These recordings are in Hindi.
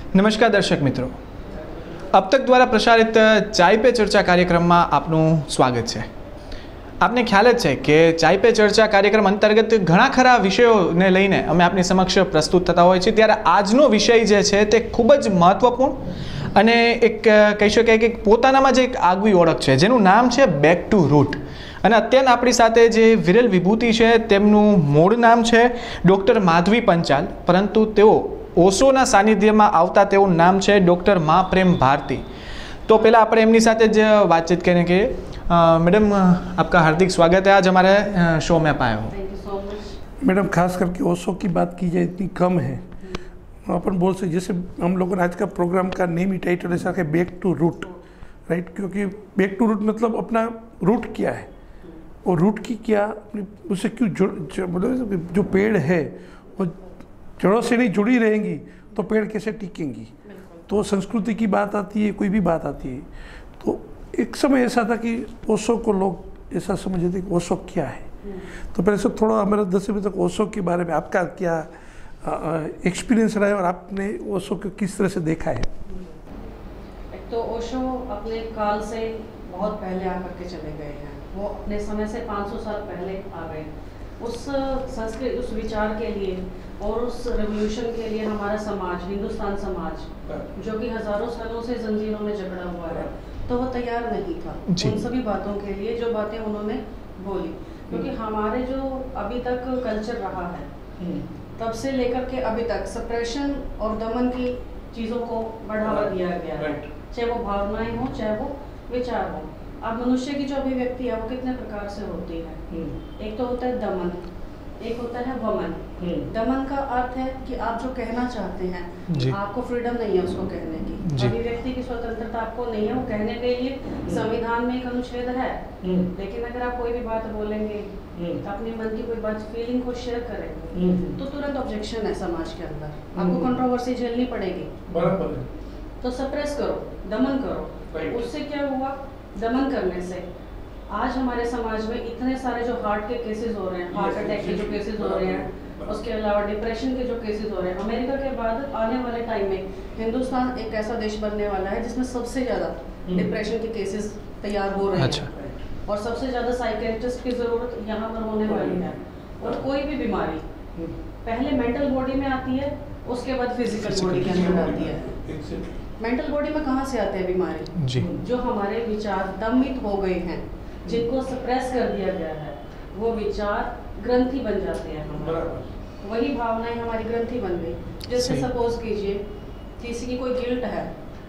नमस्कार दर्शक मित्रों, अब तक द्वारा प्रसारित चाय पे चर्चा कार्यक्रम में आपनु स्वागत है। आपने ख्याल ज छे के चाय पे चर्चा कार्यक्रम अंतर्गत घणा खरा विषयों ने लईने अमे आपनी समक्ष प्रस्तुत थता होय छे, त्यारे आजनो विषय जे छे ते खूब ज महत्वपूर्ण अने एक कही शकाय के पोतानामां ज एक आगवी ओळख छे, जेनुं नाम छे बेक टू रूट। અને અત્યારે આપણી સાથે જે વિરલ વિભૂતિ છે તેમનું મૂળ નામ છે ડૉક્ટર માધવી પંચાલ, પરંતુ તેઓ ઓશોના સાનિધ્યમાં આવતા તેવું નામ છે ડૉક્ટર મા પ્રેમ ભારતી। तो पहला આપણે એમની સાથે જ વાતચીત કરીને કે मैडम आपका हार्दिक स्वागत है, आज हमारे शो में आप आए हो। Thank you so much. Madam खास करके ओशो की बात की जाए इतनी कम है, अपन बोल सकते जैसे हम लोगों ने आज का प्रोग्राम का नेम ही टाइटल ऐसा कि बैक टू रूट, राइट। क्योंकि बैक टू रूट मतलब अपना रूट क्या है और रूट की क्या उससे क्यों मतलब जो पेड़ है वो जड़ों से नहीं जुड़ी रहेंगी तो पेड़ कैसे टिकेंगी। तो संस्कृति की बात आती है, कोई भी बात आती है। तो एक समय ऐसा था कि ओशो को लोग ऐसा समझते थे कि ओशो क्या है। तो पहले से थोड़ा हमारा 10 बजे तक ओशो के बारे में आपका क्या एक्सपीरियंस रहा है और आपने ओशो को किस तरह से देखा है। एक तो ओशो अपने काल से बहुत पहले आकर के चले गए हैं, वो अपने समय से 500 साल पहले आ गए। उस संस्कृत उस विचार के लिए और उस रेवोल्यूशन के लिए हमारा समाज, हिंदुस्तान समाज जो कि हजारों सालों से जंजीरों में जकड़ा हुआ है, तो वो तैयार नहीं था उन सभी बातों के लिए जो बातें उन्होंने बोली। क्योंकि हमारे जो अभी तक कल्चर रहा है तब से लेकर के अभी तक सप्रेशन और दमन की चीज़ों को बढ़ावा दिया गया है, चाहे वो भावनाएं हो चाहे वो विचार हो। अब मनुष्य की जो अभिव्यक्ति है वो कितने प्रकार से होती है। एक तो होता है दमन, एक होता है वमन। दमन का अर्थ है कि आप जो कहना चाहते हैं आपको फ्रीडम नहीं है उसको कहने की, अभिव्यक्ति की स्वतंत्रता आपको नहीं है, वो कहने के लिए संविधान में एक अनुच्छेद है। लेकिन अगर आप कोई भी बात बोलेंगे, अपने मन की कोई बात फीलिंग को शेयर करेंगे तो तुरंत ऑब्जेक्शन है समाज के अंदर, आपको कंट्रोवर्सी झेलनी पड़ेगी। तो सप्रेस करो, दमन करो। उससे क्या हुआ, दमन करने से आज हमारे समाज में इतने सारे जो हार्ट के केसेस हो रहे हैं, हार्ट अटैक के जो केसेस हो रहे हैं, उसके अलावा डिप्रेशन के जो केसेस हो रहे हैं। अमेरिका के बाद आने वाले टाइम में हिंदुस्तान एक ऐसा देश बनने वाला है जिसमें सबसे ज़्यादा डिप्रेशन के केसेस तैयार हो रहे हैं और सबसे ज़्यादा साइकियाट्रिस्ट की ज़रूरत यहाँ पर होने वाली है। और कोई भी बीमारी पहले मेंटल बॉडी में आती है, उसके बाद फिजिकल बॉडी के अंदर आती है। मेंटल बॉडी में कहाँ से आते हैं बीमारी? जो हमारे विचार दमित हो गए हैं, जिनको सप्रेस कर दिया गया है, वो विचार ग्रंथि बन जाते हैं हमारे। वही भावनाएं हमारी ग्रंथि बन गई। जैसे सपोज कीजिए किसी की कोई गिल्ट है,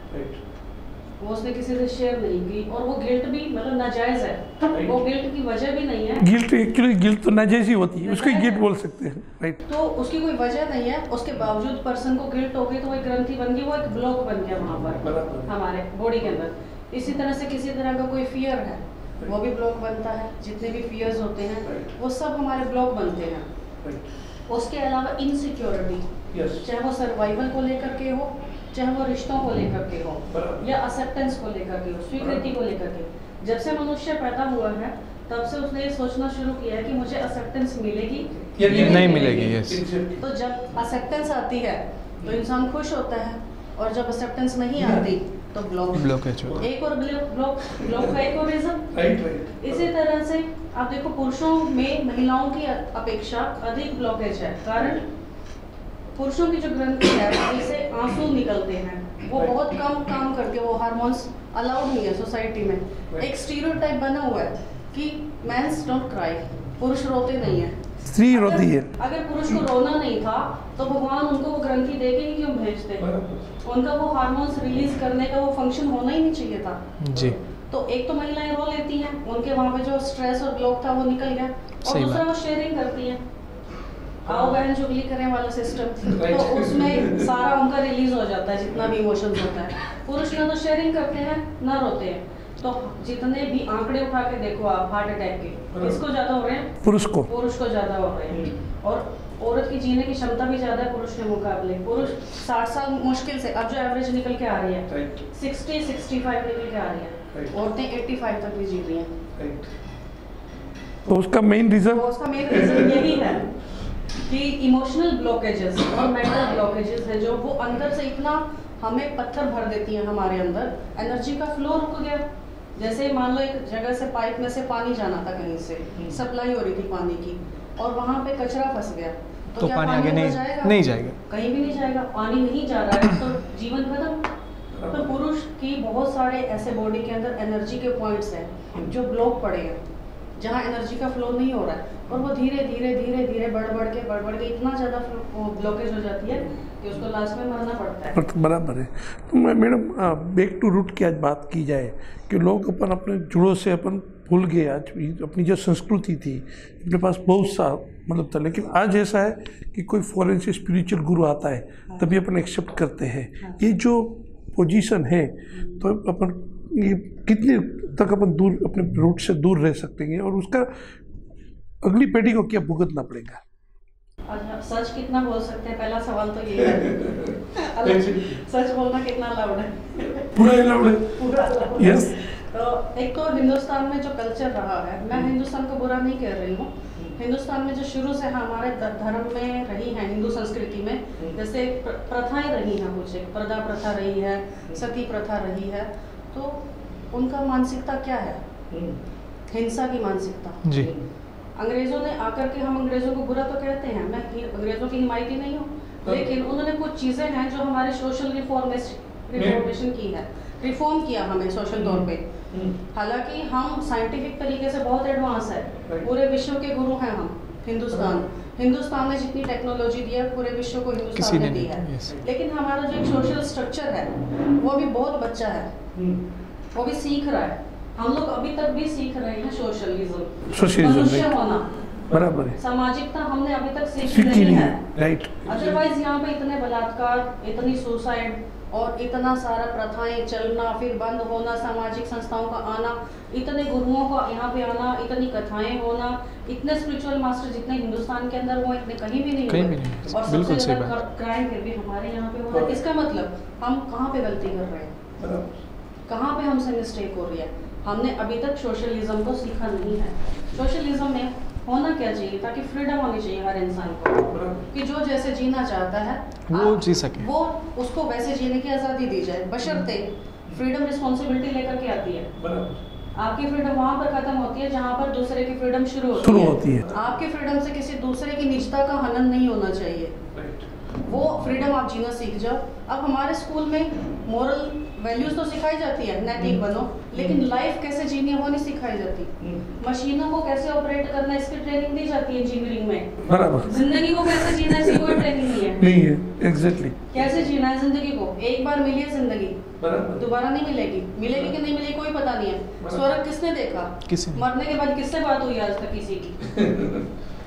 वो उसने किसी से शेयर नहीं की और वो गिल्ट भी मतलब नाजायज है, वो गिल्ट की वजह भी नहीं है। गिल्ट एक्चुअली गिल्ट तो नाजायज ही होती है, उसको गिल्ट बोल सकते हैं, राइट। तो उसकी कोई वजह नहीं है, उसके बावजूद पर्सन को गिल्ट हो गई तो वो एक ग्रंथि बन गई, वो एक ब्लॉक बन गया वहाँ पर हमारे बॉडी के अंदर। इसी तरह से किसी तरह का कोई फियर है, वो भी ब्लॉक बनता है। जितने भी फियर्स होते हैं वो सब हमारे ब्लॉक बनते हैं। उसके अलावा इनसिक्योरिटी, चाहे वो सर्वाइवल को लेकर के हो, चाहे वो रिश्तों को लेकर के हो, या एक्सेप्टेंस को लेकर के हो, स्वीकृति को लेकर के। जब से मनुष्य पैदा हुआ है तब से उसने ये सोचना शुरू किया है कि मुझे एक्सेप्टेंस मिलेगी या नहीं मिलेगी। तो जब एक्सेप्टेंस आती है तो इंसान खुश होता है, और जब एक्सेप्टेंस नहीं आती तो ब्लॉकेज। एक और ब्लॉक का एक और रीजन। इसी तरह से आप देखो पुरुषों में महिलाओं की अपेक्षा अधिक ब्लॉकेज है। कारण पुरुषों की जो ग्रंथि है जिससे आंसू निकलते हैं वो बहुत कम काम करती है, वो हार्मोन्स अलाउड नहीं है सोसाइटी में। एक स्टीरियोटाइप बना हुआ है कि मेंस डोंट क्राई, पुरुष रोते नहीं है, स्त्री रोती है। अगर पुरुष को रोना नहीं था तो भगवान उनको वो ग्रंथि देके ही क्यों भेजते? उनका वो हार्मोन्स रिलीज करने का वो फंक्शन होना ही नहीं चाहिए था जी। तो एक तो महिलाएं रो लेती हैं, उनके वहाँ पे जो स्ट्रेस और ब्लॉक था वो निकल गया, और दूसरा वो शेयरिंग करती हैं, आओ बहन चुगली करें वाला सिस्टम। तो उसमें सारा उनका रिलीज हो जाता है जितना भी इमोशंस होता है। पुरुष ना तो शेयरिंग करते हैं ना रोते हैं। तो जितने भी आंकड़े उठा के देखो आप हार्ट अटैक के, किसको ज्यादा हो रहे हैं? पुरुष को ज्यादा हो रहे हैं। और औरत की जीने की क्षमता भी ज्यादा है पुरुष के मुकाबले। पुरुष 60 साल मुश्किल से, अब जो एवरेज निकल के आ रही है 60-65 निकल के आ रही है, औरतें 85 तक भी जी रही हैं। तो उसका मेन रीजन यही है कि इमोशनल ब्लॉकेजेस और मेंटल ब्लॉकेजेस है जो वो अंदर से इतना हमें पत्थर भर देती हैं हमारे अंदर, एनर्जी का फ्लो रुक गया। जैसे मान लो एक जगह से पाइप में से पानी जाना था, कहीं से सप्लाई हो रही थी पानी की, और वहाँ पे कचरा फंस गया, तो क्या पानी आगे नहीं जाएगा? कहीं भी नहीं जाएगा। पानी नहीं जा रहा है तो जीवन खत्म। तो पुरुष की बहुत सारे ऐसे बॉडी के अंदर एनर्जी के पॉइंट्स हैं जो ब्लॉक पड़े हैं, जहाँ एनर्जी का फ्लो नहीं हो रहा है, और वो धीरे धीरे धीरे धीरे बढ़ के इतना ज़्यादा ब्लॉकेज हो जाती है कि उसको लास्ट में मरना पड़ता है। बराबर है। तो मैडम, बैक टू रूट की आज बात की जाए कि लोग अपने जुड़ों से भूल गए। आज अपनी जो संस्कृति थी, अपने पास बहुत सा मतलब था, लेकिन आज ऐसा है कि कोई फॉरेन से स्पिरिचुअल गुरु आता है तभी अपन एक्सेप्ट करते हैं। ये जो पोजीशन है, तो अपन ये कितने तक अपन दूर अपने रूट से दूर रह सकते हैं, और उसका अगली पीढ़ी को क्या भुगतना पड़ेगा? अच्छा, सच कितना बोल सकते हैं, पहला सवाल तो ये है। सच बोलना कितना अलाउड है? पूरा अलाउड है। पूरा अलाउड यस। तो एक तो हिंदुस्तान में जो कल्चर रहा है, मैं हिंदुस्तान को बुरा नहीं कह रही हूँ, हिंदुस्तान में जो शुरू से हमारे धर्म में रही है, हिंदू संस्कृति में जैसे प्रथाएं रही हैं, कुछ एक पर्दा प्रथा रही है, सती प्रथा रही है, तो उनका मानसिकता क्या है? हिंसा की मानसिकता जी। अंग्रेजों ने आकर के, हम अंग्रेजों को बुरा तो कहते हैं, मैं अंग्रेजों की हिमायती नहीं हूँ, लेकिन उन्होंने कुछ चीज़ें हैं जो हमारे सोशल रिफॉर्मेशन की है, रिफॉर्म किया हमें सोशल तौर पे। हालांकि हम साइंटिफिक तरीके से बहुत एडवांस है, पूरे विश्व के गुरु हैं हम। हिंदुस्तान ने जितनी टेक्नोलॉजी दी है पूरे विश्व को हिंदुस्तान ने दी है, लेकिन हमारा जो एक सोशल स्ट्रक्चर है वो भी बहुत बच्चा है, वो भी सीख रहा है। हम लोग अभी तक भी सीख रहे हैं सोशलिज्म, मनुष्य होना, बराबर है। सामाजिकता हमने अभी तक सीखी नहीं है। राइट। अदरवाइज यहाँ पे इतने बलात्कार, इतनी सुसाइड और इतना सारा प्रथाएं चलना, फिर बंद होना, सामाजिक संस्थाओं का आना, इतने गुरुओं का यहाँ पे आना, इतनी कथाएं होना, इतने स्पिरिचुअल मास्टर जितने हिंदुस्तान के अंदर वो इतने कहीं भी नहीं हुए, और सबसे ज्यादा क्राइम फिर भी हमारे यहाँ पे हो रहा है। इसका मतलब हम कहाँ पे गलती कर रहे हैं, कहाँ पे हमसे मिस्टेक हो रही है? हमने अभी तक सोशलिज्म को सीखा नहीं है। सोशलिज्म में होना क्या चाहिए, ताकि फ्रीडम होनी चाहिए हर इंसान को, कि जो जैसे जीना चाहता है वो जी सके, वो उसको वैसे जीने की आज़ादी दी जाए, बशर्ते फ्रीडम रिस्पॉन्सिबिलिटी लेकर के आती है। आपकी फ्रीडम वहाँ पर खत्म होती है जहाँ पर दूसरे की फ्रीडम शुरू होती है। आपकी फ्रीडम से किसी दूसरे की निजता का हनन नहीं होना चाहिए, वो फ्रीडम आप जीना सीख जाओ। अब हमारे स्कूल में मोरल वैल्यूज तो सिखाई जाती है, नैतिक बनो, लेकिन लाइफ कैसे जीनी है वो नहीं सिखाई जाती। मशीनों को कैसे ऑपरेट करना है इसकी ट्रेनिंग दी जाती है इंजीनियरिंग में, बराबर। जिंदगी को कैसे जीना है इसकी कोई ट्रेनिंग नहीं है। एग्जैक्टली। कैसे जीना है जिंदगी को, एक बार मिली है जिंदगी, दोबारा नहीं मिलेगी, मिलेगी कि नहीं मिलेगी कोई पता नहीं है। स्वर्ग किसने देखा? मरने के बाद किससे बात हुई आज तक किसी की?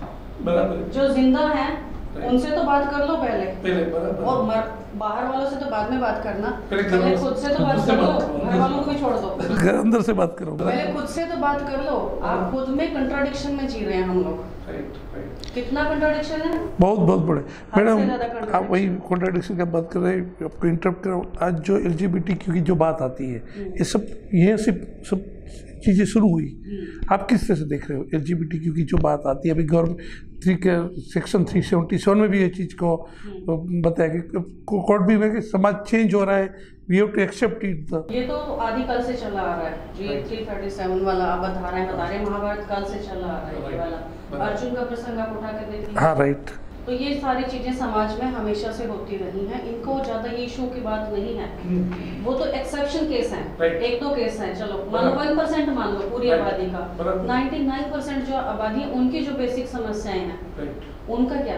जो जिंदा है उनसे तो बात कर लो पहले, और बाहर वालों से तो बाद में बात करना, पहले खुद से तो बात कर लो, घर वालों को भी छोड़ दो, अंदर से बात करो, पहले खुद से तो बात कर लो। आप खुद में कंट्राडिक्शन में जी रहे हैं हम लोग, कितना कंट्राडिक्शन है, बहुत बड़े। मैडम, आप वही कंट्राडिक्शन का बात कर रहे हैं, आपको इंटरप्ट कर रहा हूँ। आज जो LGBTQ की जो बात आती है, ये सब चीज़ें शुरू हुई, आप किस तरह से देख रहे हो? LGBTQ की जो बात आती है, अभी गवर्नमेंट सेक्शन 377 में भी ये चीज़ को बताया कि कोर्ट भी में कि समाज चेंज हो रहा है, we have to accept it. ये तो आदिकाल से चला आ रहा है, जो 337 वाला आप बता रहे हैं, महाभारत काल से चला आ रहा है ये वाला। अर्जुन का प्रसंग आप उठा कर देखिए। हाँ, राइट। तो ये सारी चीजें समाज में हमेशा से होती रही हैं, इनको ज्यादा ये इशू की बात नहीं है। वो तो एक्सेप्शन केस हैं, एक दो केस हैं, चलो मान लो 1% मान लो पूरी आबादी का, 99% जो आबादी है उनकी जो बेसिक समस्याएं हैं उनका क्या?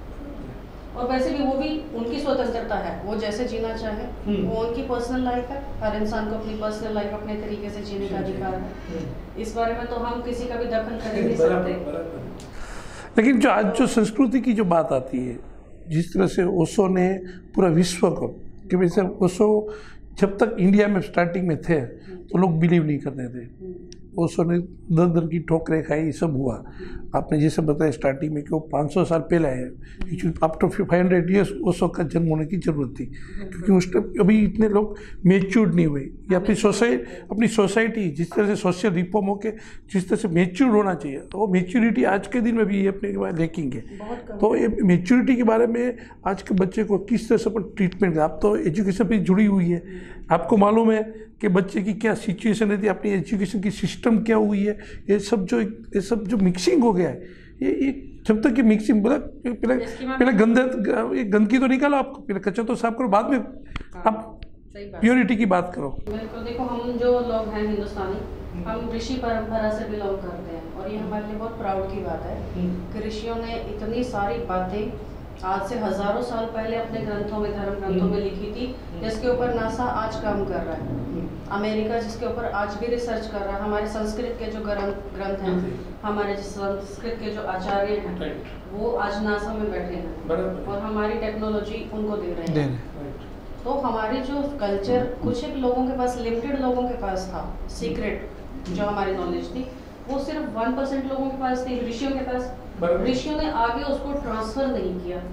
और वैसे भी वो भी उनकी स्वतंत्रता है, वो जैसे जीना चाहे, वो उनकी पर्सनल लाइफ है। हर इंसान को अपनी पर्सनल लाइफ अपने तरीके से जीने का अधिकार है। इस बारे में तो हम किसी का भी दखल कर नहीं सकते। लेकिन जो आज जो संस्कृति की जो बात आती है, जिस तरह से ओशो ने पूरा विश्व को, कि वैसे ओशो जब तक इंडिया में स्टार्टिंग में थे तो लोग बिलीव नहीं करते थे, ओशो ने दर दर की ठोकरें खाई, ये सब हुआ। आपने जैसे बताया स्टार्टिंग में कि वो 500 साल पहले आए, आफ्टर 500 ईयर्स ओशो का जन्म होने की जरूरत थी, क्योंकि उस टाइम अभी इतने लोग मेच्योर्ड नहीं हुए। ये अपनी सोसाइटी जिस तरह से सोशल रिफॉर्म हो के जिस तरह से मेच्योर्ड होना चाहिए, वो मेच्योरिटी आज के दिन में भी ये अपने के बाद देखेंगे। तो ये मेच्योरिटी के बारे में आज के बच्चे को किस तरह से अपन ट्रीटमेंट, आप तो एजुकेशन पे जुड़ी हुई है, आपको मालूम है कि बच्चे की क्या सिचुएशन रहती है, अपनी एजुकेशन की सिस्टम क्या हुई है, ये सब जो मिक्सिंग हो गया है, ये जब तक ये मिक्सिंग पहले गंदगी तो निकालो, आप पहले कचरा तो साफ करो, बाद में आप प्योरिटी की बात करो। बिल्कुल, देखो हम जो लोग हैं हिंदुस्तानी, हम ऋषि परंपरा से बिलोंग करते हैं और ये हमारे लिए बहुत प्राउड की बात है कि ऋषियों ने इतनी सारी बातें आज से हजारों साल पहले अपने ग्रंथों में, धर्म ग्रंथों में लिखी थी, जिसके ऊपर नासा आज काम कर रहा है, अमेरिका जिसके ऊपर आज भी रिसर्च कर रहा है, हमारे संस्कृत के जो ग्रंथ हैं, हमारे संस्कृत के जो आचार्य हैं वो आज नासा में बैठे हैं और हमारी टेक्नोलॉजी उनको दे रहे हैं। तो हमारी जो कल्चर कुछ एक लोगों के पास, लिमिटेड लोगों के पास था, सीक्रेट जो हमारी नॉलेज थी वो सिर्फ 1% लोगों के पास थी, ऋषियों के पास। ऋषियों ने आगे उसको ट्रांसफर नहीं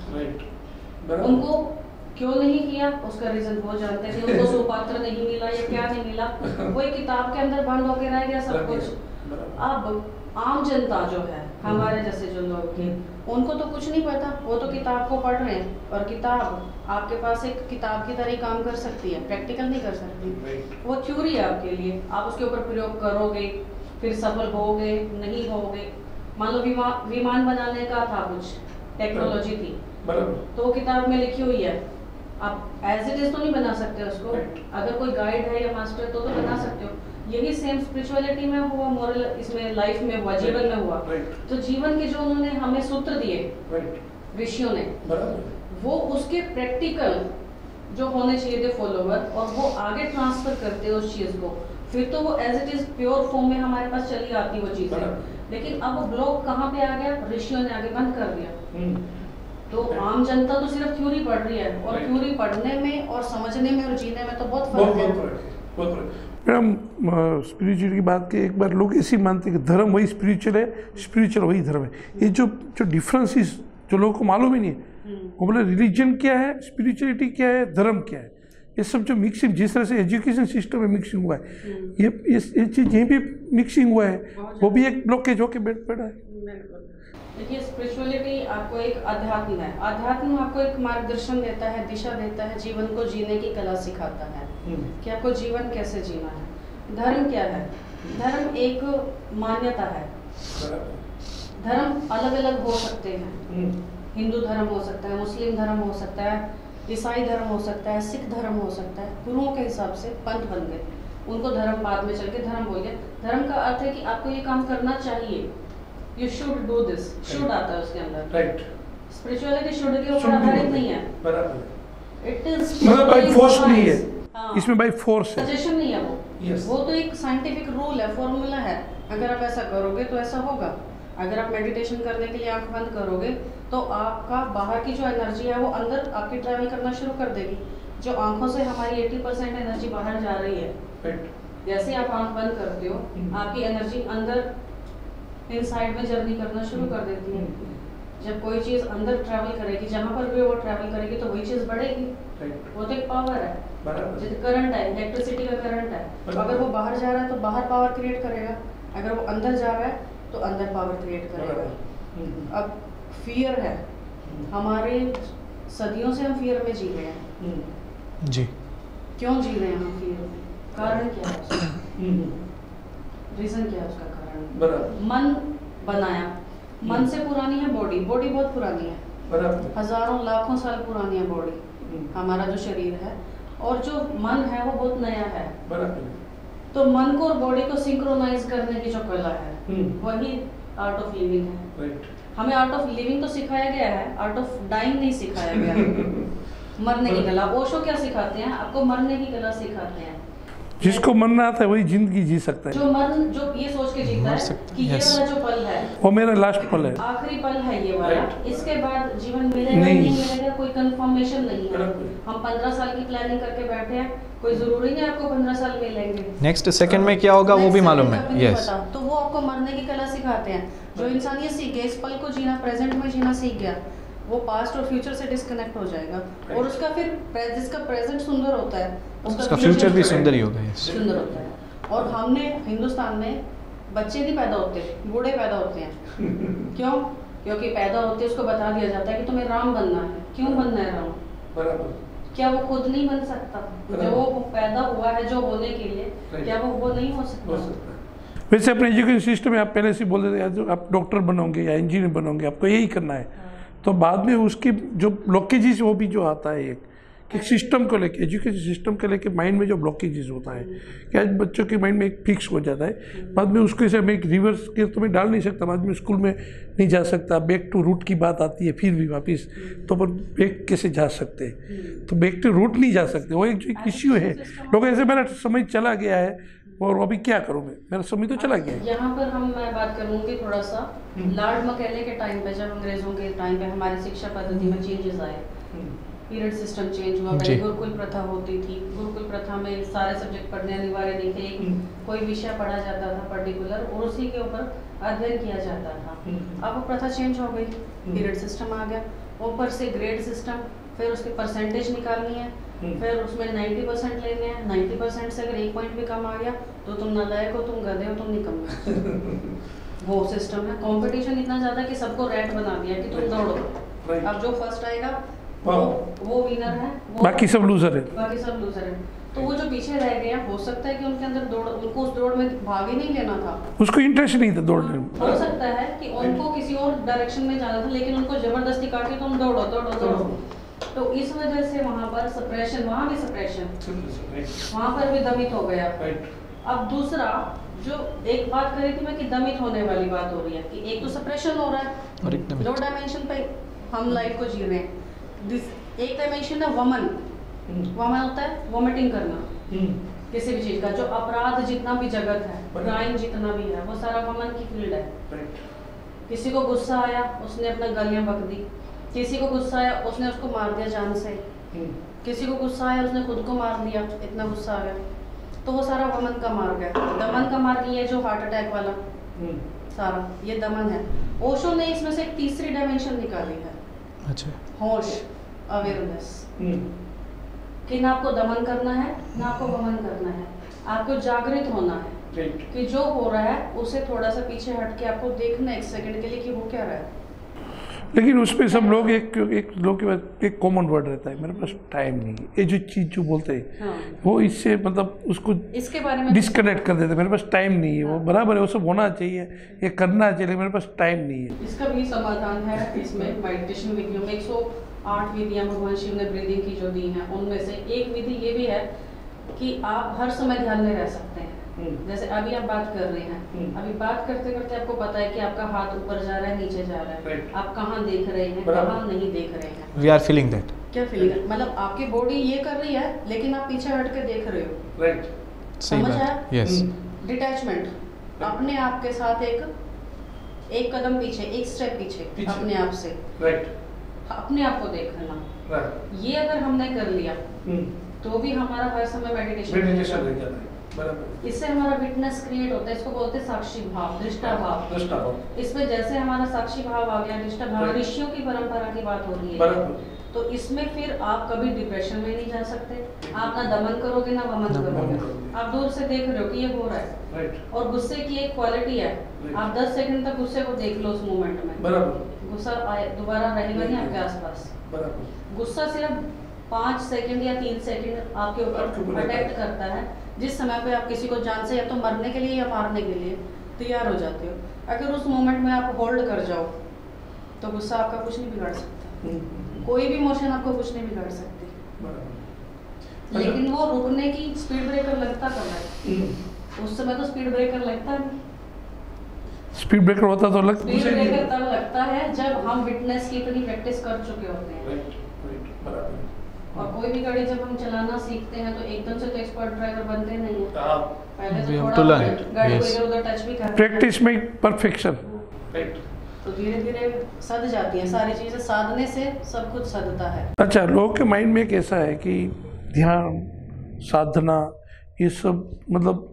किया। उनको क्यों नहीं किया उसका रीजन वो जानते थे, उनको सुपात्र नहीं मिला या क्या नहीं मिला, वो एक किताब के अंदर बंद होके रह गया सब कुछ। अब आम जनता जो है, हमारे जैसे जो लोग थे, उनको तो कुछ नहीं पता, वो तो किताब को पढ़ रहे हैं और किताब आपके पास एक किताब की तरह काम कर सकती है, प्रैक्टिकल नहीं कर सकती। वो थ्योरी है आपके लिए, आप उसके ऊपर प्रयोग करोगे फिर सफल होगे नहीं होगे। मान लो विमान बनाने का था, कुछ टेक्नोलॉजी थी, तो वो किताब में लिखी हुई है, आप एज इट इज तो नहीं बना सकते उसको, अगर कोई गाइड है या मास्टर तो बना सकते हो। यही सेम स्पिरिचुअलिटी में हुआ, मोरल इसमें लाइफ में हुआ, जीवन में हुआ। तो जीवन के जो उन्होंने हमें सूत्र दिए ऋषियों ने, वो उसके प्रैक्टिकल जो होने चाहिए थे फॉलोवर, और वो आगे ट्रांसफर करते उस चीज को, फिर तो वो as it is pure form में हमारे पास चली आती वो चीजें। लेकिन अब वो ब्लॉक कहाँ पे आ गया, ऋषियों ने आगे बंद कर दिया। तो आम जनता तो सिर्फ थ्योरी पढ़ रही है, और थ्योरी पढ़ने में और समझने में और जीने में तो बहुत फर्क है। मैडम, स्पिरिचुअल की बात की, एक बार लोग ऐसी मानते हैं कि धर्म वही स्पिरिचुअल है, स्पिरिचुअल वही धर्म है। ये जो डिफरेंसेस जो लोगों को मालूम ही नहीं है, वो बोले रिलीजन क्या है, स्पिरिचुअलिटी क्या है, धर्म क्या है, ये सब जो मिक्सिंग, जिस तरह से एजुकेशन सिस्टम में मिक्सिंग हुआ है, ये चीज़ यहीं भी मिक्सिंग हुआ है, वो भी एक ब्लॉकेज होके बैठ पड़ा है। देखिए, स्पिरिचुअलिटी आपको एक अध्यात्म है, अध्यात्म आपको एक मार्गदर्शन देता है, दिशा देता है, जीवन को जीने की कला सिखाता है कि आपको जीवन कैसे जीना है। धर्म क्या है? धर्म एक मान्यता है। धर्म अलग अलग हो सकते हैं, हिंदू धर्म हो सकता है, मुस्लिम धर्म हो सकता है, ईसाई धर्म हो सकता है, सिख धर्म हो सकता है। गुरुओं के हिसाब से पंथ बन गए, उनको धर्म बाद में चल के धर्म बोल गए। धर्म का अर्थ है कि आपको ये काम करना चाहिए, you should do this, should आता है उसके अंदर। राइट। स्पिरिचुअलिटी शुड के ऊपर आधारित नहीं है, बराबर। इट इज मतलब बाय फोर्स नहीं है, इसमें बाय फोर्स है, सजेशन नहीं है वो। वो तो एक साइंटिफिक रूल है, फॉर्मूला है, अगर आप ऐसा करोगे तो ऐसा होगा। अगर आप मेडिटेशन करने के लिए आंख बंद करोगे तो आपका बाहर की जो एनर्जी है वो अंदर आपकी ट्रैवल करना शुरू कर देगी। जो आंखों से हमारी 80% एनर्जी बाहर जा रही है, जैसे आप आंख बंद करते हो, आपकी एनर्जी अंदर इनसाइड में जर्नी करना शुरू कर देती है। जब कोई चीज अंदर ट्रैवल करेगी, जहाँ पर भी वो ट्रैवल करेगी तो वही चीज बढ़ेगी। वो तो एक पावर है, जैसे करंट है, इलेक्ट्रिसिटी का करंट है। अगर वो बाहर जा रहा है तो बाहर पावर क्रिएट करेगा, अगर वो अंदर जा रहा है तो अंदर पावर क्रिएट करेगा। अब फियर है, हमारे सदियों से हम फियर में जी रहे हैं जी। क्यों जी रहे हैं हम फियर में? कारण क्या है उसका? रीजन क्या है उसका? कारण मन बनाया, मन से पुरानी है बॉडी, बॉडी बहुत पुरानी है, हजारों लाखों साल पुरानी है बॉडी, हमारा जो शरीर है, और जो मन है वो बहुत नया है। तो मन को और बॉडी को सिंक्रोनाइज करने की जो कला है वही आर्ट ऑफ लिविंग है। हमें आर्ट ऑफ लिविंग तो सिखाया गया है, आर्ट ऑफ डाइंग नहीं सिखाया गया। मरने की कला। ओशो क्या सिखाते हैं आपको? मरने की कला सिखाते हैं। जिसको मरना आता है वही जिंदगी जी सकता है। जो ये सोच के जीता है कि ये वाला जो पल है वो मेरा लास्ट पल है, आखिरी पल है ये वाला, इसके बाद जीवन मिलेगा नहीं मिलेगा कोई कंफर्मेशन नहीं है। हम 15 साल की प्लानिंग करके बैठे हैं, कोई जरूरी नहीं आपको 15 साल मिलेंगे, नेक्स्ट सेकंड में क्या होगा वो भी मालूम है। यस, तो वो आपको मरने की कला सिखाते हैं। जो इंसान ये सीख गया, इस पल को जीना, प्रेजेंट में जीना सीख गया, वो पास्ट और फ्यूचर से डिस्कनेक्ट हो जाएगा और उसका फिर जिसका प्रेजेंट सुंदर होता है उसका फ्यूचर भी सुंदर ही होगा। सुंदर होता है। और हमने हिंदुस्तान में बच्चे नहीं पैदा होते, बूढ़े पैदा होते हैं। क्यों? क्योंकि पैदा होते उसको बता दिया जाता है कि तुम्हें राम बनना है। क्यों बनना है राम? बराबर। क्या वो खुद नहीं बन सकता? जो वो पैदा हुआ है जो होने के लिए, क्या वो नहीं हो सकता? वैसे अपने एजुकेशन सिस्टम में आप पहले से बोल देते हैं आप डॉक्टर बनोगे या इंजीनियर बनोगे, आपको यही करना है। तो बाद में उसकी जो ब्लॉकेजेस वो भी जो आता है एक सिस्टम को लेके, एजुकेशन सिस्टम को लेके माइंड में जो ब्लॉकेजेस होता है कि आज बच्चों के माइंड में एक फिक्स हो जाता है, बाद में उसको ऐसे मैं एक रिवर्स के तो मैं डाल नहीं सकता, बाद में स्कूल में नहीं जा सकता, बैक टू रूट की बात आती है फिर भी वापस, तो पर बैक कैसे जा सकते हैं? तो बैक टू रूट नहीं जा सकते, वो एक इश्यू है। लोग ऐसे मेरा समय चला गया है और अभी क्या करूँ मैं, मेरा समय तो चला गया है। यहाँ पर मैं बात करूँगी थोड़ा सा लॉर्ड मैकेले के टाइम पे, जब अंग्रेजों के टाइम पे हमारी शिक्षा पद्धति में चेंजेस आए, पीरियड सिस्टम चेंज हुआ। पहले गुरुकुल प्रथा होती थी, गुरुकुल प्रथा में सारे सब्जेक्ट पढ़ने अनिवार्य नहीं थे, कोई विषय पढ़ा जाता था पर्टिकुलर और उसी के ऊपर अध्ययन किया जाता था। अब वो प्रथा चेंज हो गई, पीरियड सिस्टम आ गया, ऊपर से ग्रेड सिस्टम, फिर उसके परसेंटेज निकालनी है, फिर उसमें 90% लेने हैं, 90% से अगर 1 पॉइंट भी कम आ गया तो तुम नालायक हो, तुम गधे हो, तुम निकम्मे। वो सिस्टम है। कंपटीशन इतना ज्यादा कि सबको रैट बना दिया कि तुम दौड़ो, अब जो फर्स्ट आएगा वो विनर है, बाकी सब लूजर है। बाकी सब लूजर है। तो वो जो पीछे रह गए हैं, हो सकता है कि उनके अंदर दौड़, उनको उस दौड़ में भाग ही नहीं लेना था, उसको इंटरेस्ट नहीं था दौड़ने में। हो सकता है कि उनको किसी और डायरेक्शन में जाना था, लेकिन उनको जबरदस्ती काटी तुम दौड़ो दौड़ो दौड़ो। तो इस वजह से वहाँ पर सप्रेशन, वहाँ भी सप्रेशन, वहाँ पर भी दमित हो गया। अब दूसरा जो एक बात करी थी मैं कि दमित होने वाली बात हो रही है कि एक तो सप्रेशन हो रहा है, 2 डायमेंशन पे हम लाइफ को जी रहे हैं। एक डायमेंशन है वमन, वमन होता है वोमिटिंग करना किसी भी चीज का, जो अपराध जितना भी जगत है, क्राइम जितना भी है, वो सारा वमन की फील्ड है। किसी को गुस्सा आया, उसने अपना गलियां बक दी, किसी को गुस्सा आया उसने उसको मार दिया जान से, किसी को गुस्सा आया उसने खुद को मार दिया, इतना गुस्सा आ गया, तो वो सारा वमन का मार्ग है। दमन का मार्ग ये जो हार्ट अटैक वाला सारा ये दमन है। ओशो ने इसमें से एक तीसरी डायमेंशन निकाली है, अच्छा, होश, अवेयरनेस, कि ना आपको दमन करना है ना आपको वमन करना है, आपको जागृत होना है कि जो हो रहा है उसे थोड़ा सा पीछे हट के आपको देखना 1 सेकंड के लिए कि वो क्या रहा है। लेकिन उस पर सब लोग एक लोग के पास एक कॉमन वर्ड रहता है, मेरे पास टाइम नहीं है। ये जो चीज़ जो बोलते हैं वो इससे मतलब उसको इसके बारे में डिस्कनेक्ट कर देते हैं, मेरे पास टाइम नहीं है। वो बराबर है, वो सब होना चाहिए, ये करना चाहिए, मेरे पास टाइम नहीं है। इसका भी समाधान है इसमें मेडिटेशन विधियों में। 108 विधियाँ भगवान शिव ने ब्रीदिंग की जो दी हैं, उनमें से एक विधि ये भी है कि आप हर समय ध्यान में रह सकते हैं। जैसे अभी आप बात कर रहे हैं, अभी बात करते करते आपको पता है कि आपका हाथ ऊपर जा रहा है, नीचे जा रहा है, आप कहाँ देख रहे हैं, कहाँ नहीं देख रहे हैं। We are feeling that. क्या फीलिंग है? मतलब आपकी बॉडी ये कर रही है लेकिन आप पीछे हट के देख रहे हो। राइट, समझ आया? यस। डिटैचमेंट, अपने आप के साथ एक कदम पीछे, एक स्टेप पीछे अपने आप से, राइट, अपने आप को देखना। ये अगर हमने कर लिया तो भी हमारा हर समय मेडिटेशन रह जाता है। इससे हमारा विटनेस क्रिएट होता है, इसको बोलते हैं साक्षी भाव, दृष्टा भाव। इसमें जैसे हमारा साक्षी भाव आ गया, दृष्टा भाव, ऋषियों की परंपरा की बात हो रही है, तो इसमें फिर आप कभी डिप्रेशन में नहीं जा सकते। आप ना दमन करोगे ना वमन करोगे, आप दूर से देख रहे हो कि ये हो रहा है। और गुस्से की एक क्वालिटी है, आप 10 सेकंड तक गुस्से को देख लो उस मोमेंट में, गुस्सा दोबारा रहेगा नहीं आपके आसपास। गुस्सा सिर्फ 5 सेकंड या 3 सेकंड आपके ऊपर अटैक करता है, जिस समय पे आप किसी को जान से या तो मरने के लिए या मारने के लिए तैयार हो जाते हो। अगर उस मोमेंट में आप होल्ड कर जाओ तो गुस्सा आपका कुछ नहीं बिगाड़ सकता, कोई भी इमोशन आपको कुछ नहीं बिगाड़ सकती। लेकिन वो रुकने की स्पीड ब्रेकर लगता कब है? उस समय तो स्पीड ब्रेकर लगता नहीं। स्पीड ब्रेकर होता तो स्पीड ब्रेकर तब लगता है जब हम विटनेस की इतनी प्रैक्टिस कर चुके होते हैं। और कोई भी गाड़ी जब हम चलाना सीखते हैं तो एकदम से तो एक्सपर्ट ड्राइवर बनते नहीं है। पहले We तो have थोड़ा to learn it. गाड़ी को Yes. इधर उधर टच भी करते हैं। प्रैक्टिस में परफेक्शन। तो धीरे धीरे सध जाती है सारी चीजें, साधने से सब कुछ सधता है। अच्छा, लोगों के माइंड में कैसा है कि ध्यान, साधना, ये सब मतलब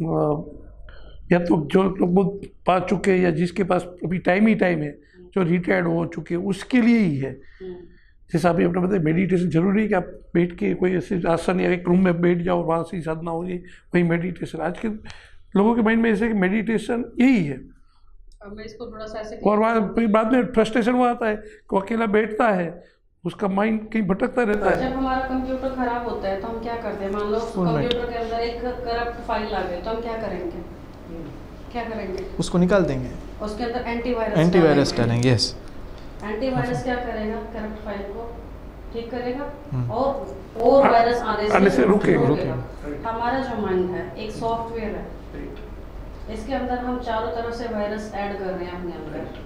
या तो जो लोग बहुत पा चुके हैं या जिसके पास अभी टाइम ही टाइम है, जो रिटायर्ड हो चुके हैं, उसके लिए ही है। जैसा अभी आपने बताया मेडिटेशन जरूरी है कि आप बैठ के कोई ऐसे आसन या एक रूम में बैठ जाओ, वहाँ से साधना हो जाए, वही मेडिटेशन। आज के लोगों के माइंड में ऐसे कि मेडिटेशन यही है। अब मैं इसको थोड़ा सा ऐसे और वहाँ फिर बाद में फ्रस्ट्रेशन वो आता है कि अकेला बैठता है, उसका माइंड कहीं भटकता रहता है। जब हमारा कंप्यूटर खराब होता है तो हम क्या करते हैं, मान लो कंप्यूटर के अंदर एक करप्ट फाइल आ गई तो हम क्या करेंगे, क्या करेंगे? उसको निकाल देंगे, उसके अंदर एंटीवायरस डालेंगे। यस, एंटीवायरस क्या करेगा, करप्ट फाइल को ठीक करेगा और वायरस आने से रोकेगा। हमारा जो माइंड है एक सॉफ्टवेयर है, इसके अंदर हम चारों तरफ से वायरस ऐड कर रहे हैं अपने अंदर।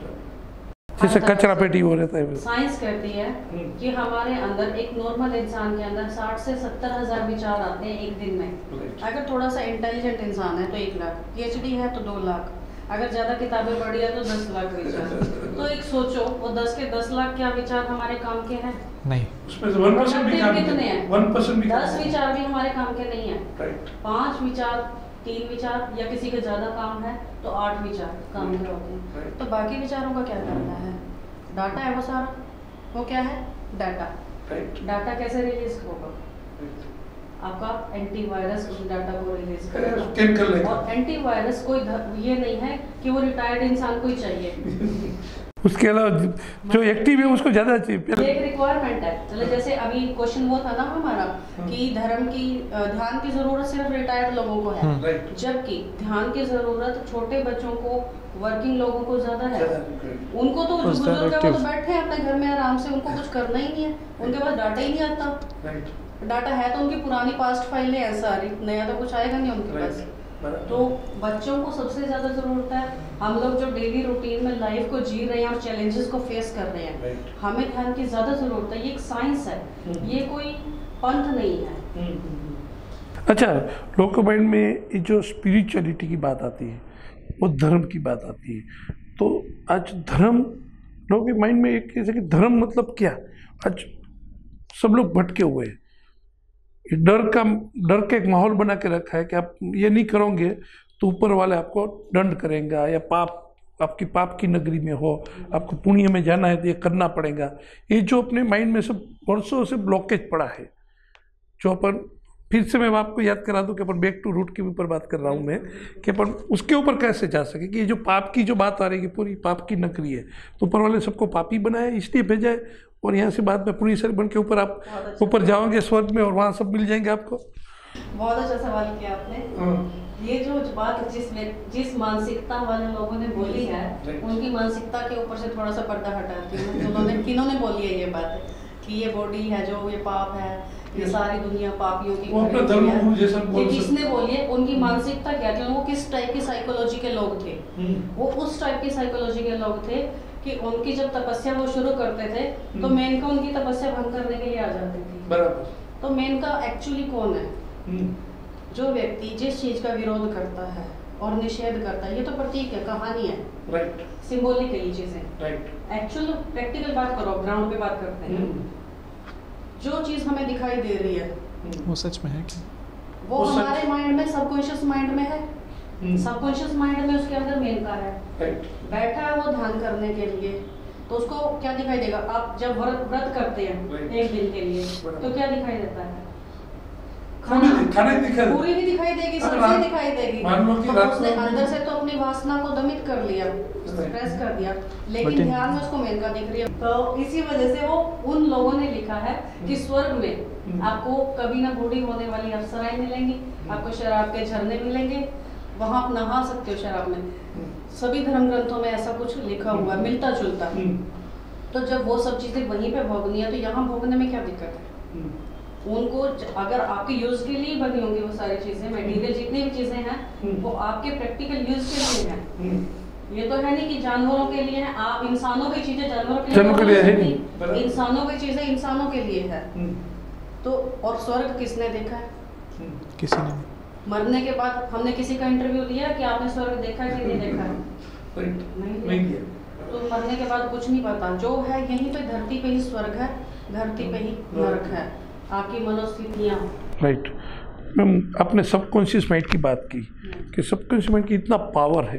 जैसे कचरा पेटी हो रहता है। साइंस कहती है कि हमारे अंदर एक नॉर्मल इंसान के अंदर 60 से 70 हज़ार विचार आते हैं एक दिन में। अगर थोड़ा सा इंटेलिजेंट इंसान है तो 1 लाख, PhD है तो 2 लाख, अगर ज़्यादा किताबें पढ़ी है तो 10 लाख विचार। तो एक सोचो वो 10 के 10 लाख क्या विचार हमारे काम के हैं? नहीं, उसमें से 1% भी काम कितने हैं? 1% भी 10 विचार भी हमारे काम के नहीं है। 5 विचार, 3 विचार या किसी के ज़्यादा काम है तो 8 विचार काम के होते हैं। तो बाकी विचारों का क्या करना है? डाटा है वो सारा, वो क्या है? डाटा। डाटा कैसे रिलीज होगा? आपका एंटीवायरस उस डाटा को रिलीज करेगा। और एंटीवायरस कोई ये नहीं है कि वो रिटायर्ड इंसान को ही चाहिए। उसके अलावा जो एक्टिव है उसको ज़्यादा चाहिए। ये एक रिक्वायरमेंट है। चलो जैसे अभी क्वेश्चन वो था ना हमारा कि धर्म की ध्यान की जरूरत सिर्फ रिटायर्ड लोगों को है, जबकि ध्यान की जरूरत छोटे बच्चों को, वर्किंग लोगों को ज्यादा है। उनको तो बुजुर्ग है, वो तो बैठे हैं अपने घर में आराम से, उनको कुछ करना ही नहीं है, उनके पास डाटा ही नहीं आता। डाटा है तो उनकी पुरानी पास्ट फाइलें हैं सारी, नया तो कुछ आएगा नहीं उनके पास। तो बच्चों को सबसे ज्यादा जरूरत है। हम लोग जो डेली रूटीन में लाइफ को जी रहे हैं और चैलेंजेस को फेस कर रहे हैं, हमें ध्यान की ज्यादा जरूरत है। ये एक साइंस है, ये कोई पंथ नहीं है। अच्छा, लोगों के माइंड में ये जो स्पिरिचुअलिटी की बात आती है, वो धर्म की बात आती है, तो आज धर्म लोगों के माइंड में एक ऐसे कि धर्म मतलब क्या? आज सब लोग भटके हुए हैं। डर का एक माहौल बना के रखा है कि आप ये नहीं करोगे तो ऊपर वाले आपको दंड करेंगे, या आपकी पाप की नगरी में हो, आपको पुण्य में जाना है तो ये करना पड़ेगा। ये जो अपने माइंड में सब वर्षों से ब्लॉकेज पड़ा है, जो अपन फिर से मैं आपको याद करा दूं कि अपन बैक टू रूट के ऊपर बात कर रहा हूँ मैं, कि अपन उसके ऊपर कैसे जा सके। कि ये जो पाप की जो बात आ रही है, पूरी पाप की नगरी है, तो ऊपर वाले सबको पापी बनाए इसलिए भेजा है, और यहाँ से बाद में पूरी सर बन के ऊपर आप ऊपर जाओगे स्वर्ग में और वहाँ सब मिल जाएंगे आपको। बहुत अच्छा सवाल किया आपने। ये जो बात जिस मानसिकता वाले लोगों ने बोली है, उनकी मानसिकता के ऊपर से थोड़ा सा पर्दा हटाती हूँ। किन्होंने बोली है ये बात कि ये बॉडी है जो ये पाप है, ये सारी दुनिया पापियों की है, किसने बोली है? उनकी मानसिकता क्या थी? वो किस टाइप की साइकोलॉजी के लोग थे? वो उस टाइप की साइकोलॉजी के लोग थे कि उनकी जब तपस्या वो शुरू करते थे तो मेनका उनकी तपस्या भंग करने के लिए आ जाती थी। बराबर। तो मेनका एक्चुअली कौन है? जो व्यक्ति जिस चीज का विरोध करता है और निषेध करता है, ये तो प्रतीक है, कहानी है, राइट, सिंबॉलिक है ये चीजें, राइट। एक्चुअल प्रैक्टिकल बात करो, ग्राउंड पे बात करते हैं। जो चीज हमें दिखाई दे रही है वो सच में है कि वो हमारे माइंड में, सबकॉन्शियस माइंड में है। सबकॉन्शियस माइंड में उसके अंदर मेनका है, बैठा है वो ध्यान करने के लिए, तो उसको क्या दिखाई देगा? आप जब व्रत करते हैं एक दिन के लिए तो क्या दिखाई देता है? खाना पूरी भी दिखाई देगी, सब्जी दिखाई देगी, तो उसने अंदर से तो अपनी वासना को दमित कर लिया, स्ट्रेस कर दिया, लेकिन ध्यान में उसको मेनका दिख रही है। तो इसी वजह से वो उन लोगों ने लिखा है कि स्वर्ग में आपको कभी ना बूढ़ी होने वाली अप्सराएं मिलेंगी, आपको शराब के झरने मिलेंगे, वहां आप नहा सकते हो शराब में। सभी धर्म ग्रंथों में ऐसा कुछ लिखा हुआ है, मिलता जुलता। तो जब वो सब चीजें वहीं पे भोगनी है तो यहाँ भोगने में क्या दिक्कत है? उनको अगर आपके यूज के लिए बनी होंगी वो सारी चीजें, मटेरियल जितनी भी चीजें हैं वो आपके प्रैक्टिकल यूज के लिए हैं। ये तो है नहीं कि जानवरों के लिए है, आप इंसानों की चीजें जानवरों के जानवरों के लिए है नहीं, नहीं। इंसानों की चीजें इंसानों के लिए है। तो और स्वर्ग किसने देखा है? किसी ने मरने के बाद हमने किसी का इंटरव्यू लिया कि आपने स्वर्ग देखा है कि नहीं देखा है? नहीं लिया। तो मरने के बाद कुछ नहीं पता, जो है यहीं पे धरती पे ही स्वर्ग है, धरती पे ही नरक है, आपकी मनोस्थितियाँ। राइट मैम, आपने सबकॉन्शियस माइंड की बात की कि सबकॉन्शियस माइंड की इतना पावर है।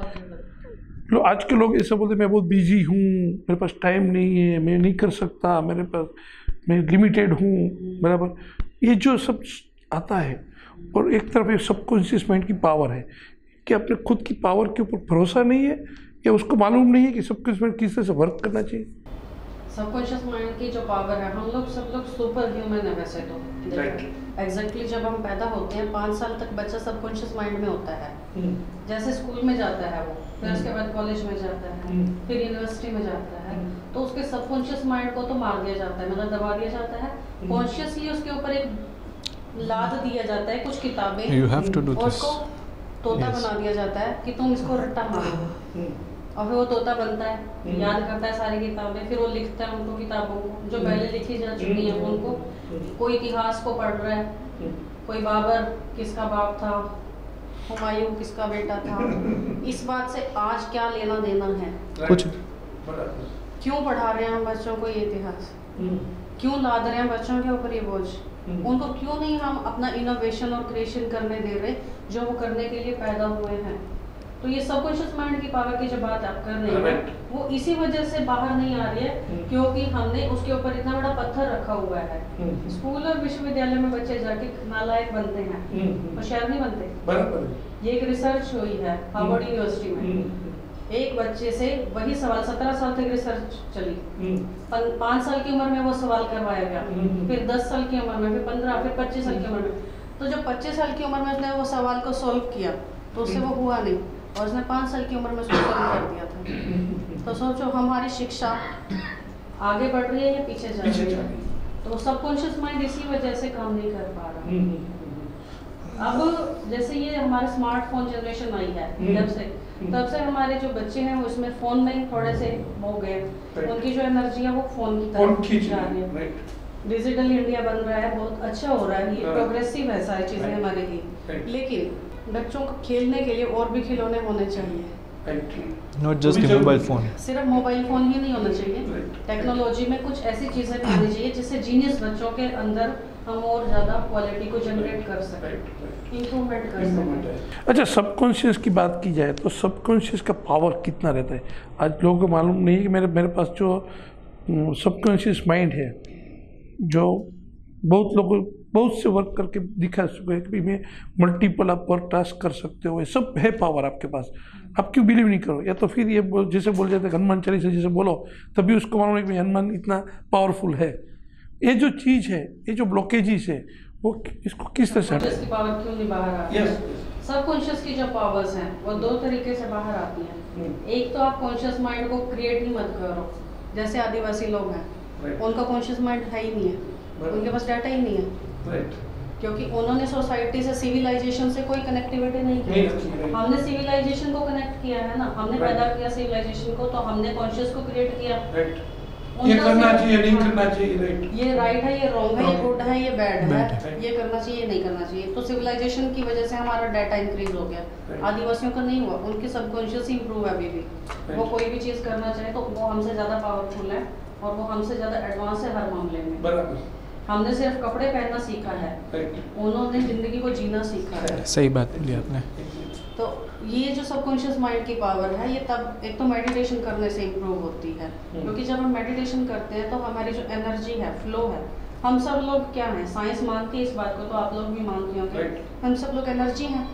लो आज के लोग ऐसा बोलते मैं बहुत बिजी हूँ, मेरे पास टाइम नहीं है, मैं नहीं कर सकता, मेरे पास मैं लिमिटेड हूँ, बराबर, ये जो सब आता है। और एक तरफ ये सबकॉन्शियस माइंड की पावर है कि अपने खुद की पावर के ऊपर भरोसा नहीं है या उसको मालूम नहीं है कि सबकॉन्शियस माइंड किस तरह से वर्क करना चाहिए। सबकॉन्शियस माइंड की जो पावर है, हम लोग सब लोग सुपर ह्यूमन है वैसे तो। एग्जैक्टली जब हम पैदा होते हैं 5 साल तक बच्चा सबकॉन्शियस माइंड में होता है। जैसे स्कूल में जाता है वो, फिर उसके बाद कॉलेज में जाता है, फिर यूनिवर्सिटी में जाता है, तो उसके सबकॉन्शियस माइंड को तो मार दिया जाता है, मतलब दबा दिया जाता है। कॉन्शियसली उसके ऊपर एक लाद दिया जाता है कुछ किताबें, और उसको तोता बना दिया जाता है कि तुम इसको रट्टा मारो, और फिर वो तोता बनता है, याद करता है सारी किताबें, फिर वो लिखता है उनको किताबों को जो पहले लिखी जा चुकी है उनको। कोई इतिहास को पढ़ रहा है, कोई बाबर किसका बाप था, हुमायूं किसका बेटा था, इस बात से आज क्या लेना देना है कुछ। क्यों पढ़ा रहे हैं हम बच्चों को ये इतिहास, क्यों लाद रहे हैं बच्चों के ऊपर ये बोझ, उनको क्यों नहीं हम अपना इनोवेशन और क्रिएशन करने दे रहे जो वो करने के लिए पैदा हुए हैं। तो ये सबकॉन्शियस माइंड की पावर की जो बात आप कर रहे हैं वो इसी वजह से बाहर नहीं आ रही है क्योंकि हमने उसके ऊपर इतना बड़ा पत्थर रखा हुआ है। स्कूल और विश्वविद्यालय में बच्चे जाके नालायक बनते हैं, होशियार नहीं बनते। ये एक रिसर्च हुई है हार्वर्ड यूनिवर्सिटी में, एक बच्चे से वही सवाल 17 साल तक रिसर्च चली, 5 साल की उम्र में वो सवाल करवाया गया, फिर 10 साल की उम्र में, फिर 15, फिर 25 साल की उम्र में। तो जब 25 साल की उम्र में उसने वो सवाल को सॉल्व किया तो उससे वो हुआ नहीं, और उसने 5 साल की उम्र में उसको सॉल्व कर दिया था। तो सोचो हमारी शिक्षा आगे बढ़ रही है या पीछे जा रही है? तो सबकॉन्शियस माइंड इसी वजह से काम नहीं कर पा रहा। अब जैसे ये हमारे स्मार्टफोन जनरेशन आई है, तब से हमारे जो बच्चे हैं वो इसमें फोन में थोड़े से हो गए, उनकी जो एनर्जी है वो फोन की तरफ जा रही है। डिजिटल इंडिया बन रहा है, बहुत अच्छा हो रहा है, ये प्रोग्रेसिव है सारी चीजें हमारे लिए, लेकिन बच्चों को खेलने के लिए और भी खिलौने होने चाहिए, नॉट जस्ट मोबाइल फोन। सिर्फ मोबाइल फोन ही नहीं होना चाहिए, टेक्नोलॉजी में कुछ ऐसी चीजें भी आनी चाहिए जिससे जीनियस बच्चों के अंदर हम और ज़्यादा क्वालिटी को जनरेट कर सकें, इंप्रूवमेंट कर सकें। अच्छा, सबकॉन्शियस की बात की जाए तो सबकॉन्शियस का पावर कितना रहता है? आज लोगों को मालूम नहीं है कि मेरे पास जो सबकॉन्शियस माइंड है, जो बहुत लोग बहुत से वर्क करके दिखा चुके हैं कि मैं मल्टीपल आप वर्क टास्क कर सकते हो, ये सब है पावर आपके पास, आप क्यों बिलीव नहीं करो? या तो फिर ये जैसे बोल जाते हैं हनुमान चालीसा जैसे बोलो तभी उसको मालूम है कि हनुमान इतना पावरफुल है। ये जो चीज़ है, ये जो ब्लॉकेजेस है, वो इसको किस तरह से की पावर क्यों नहीं बाहर आती है? सबकॉन्शियस की जो पावर्स हैं वो 2 तरीके से बाहर आती हैं। एक तो आप कॉन्शियस माइंड को क्रिएट ही मत करो, जैसे आदिवासी लोग हैं, उनका कॉन्शियस माइंड है ही नहीं है, उनके पास डाटा ही नहीं है, क्योंकि उन्होंने सोसाइटी से, सिविलाइजेशन से कोई कनेक्टिविटी नहीं की। हमने सिविलाइजेशन को कनेक्ट किया है ना, हमने पैदा किया सिविलाइजेशन को, तो हमने कॉन्शियस को क्रिएट किया। ये करना चाहिए, नहीं करना चाहिए, राइट, ये राइट है, ये रॉन्ग है, ये गुड है, ये बैड है, ये करना चाहिए, ये नहीं करना चाहिए। तो सिविलाइजेशन की वजह से हमारा डाटा इंक्रीज हो गया। आदिवासियों का नहीं हुआ, उनकी सबकॉन्शियस इंप्रूव है अभी भी, वो कोई भी चीज़ करना चाहे तो वो हमसे ज़्यादा पावरफुल है और वो हमसे ज़्यादा एडवांस है हर मामले में। हमने सिर्फ कपड़े पहनना सीखा है, उन्होंने जिंदगी को जीना सीखा है। सही बात बोली आपने। तो ये जो सबकॉन्शियस माइंड की पावर है, ये तब एक तो मेडिटेशन करने से इम्प्रूव होती है, क्योंकि जब हम मेडिटेशन करते हैं तो हमारी जो एनर्जी है, फ्लो है, हम सब लोग क्या हैं, साइंस मानती है इस बात को, तो आप लोग भी मानते होंगे, हम सब लोग एनर्जी हैं।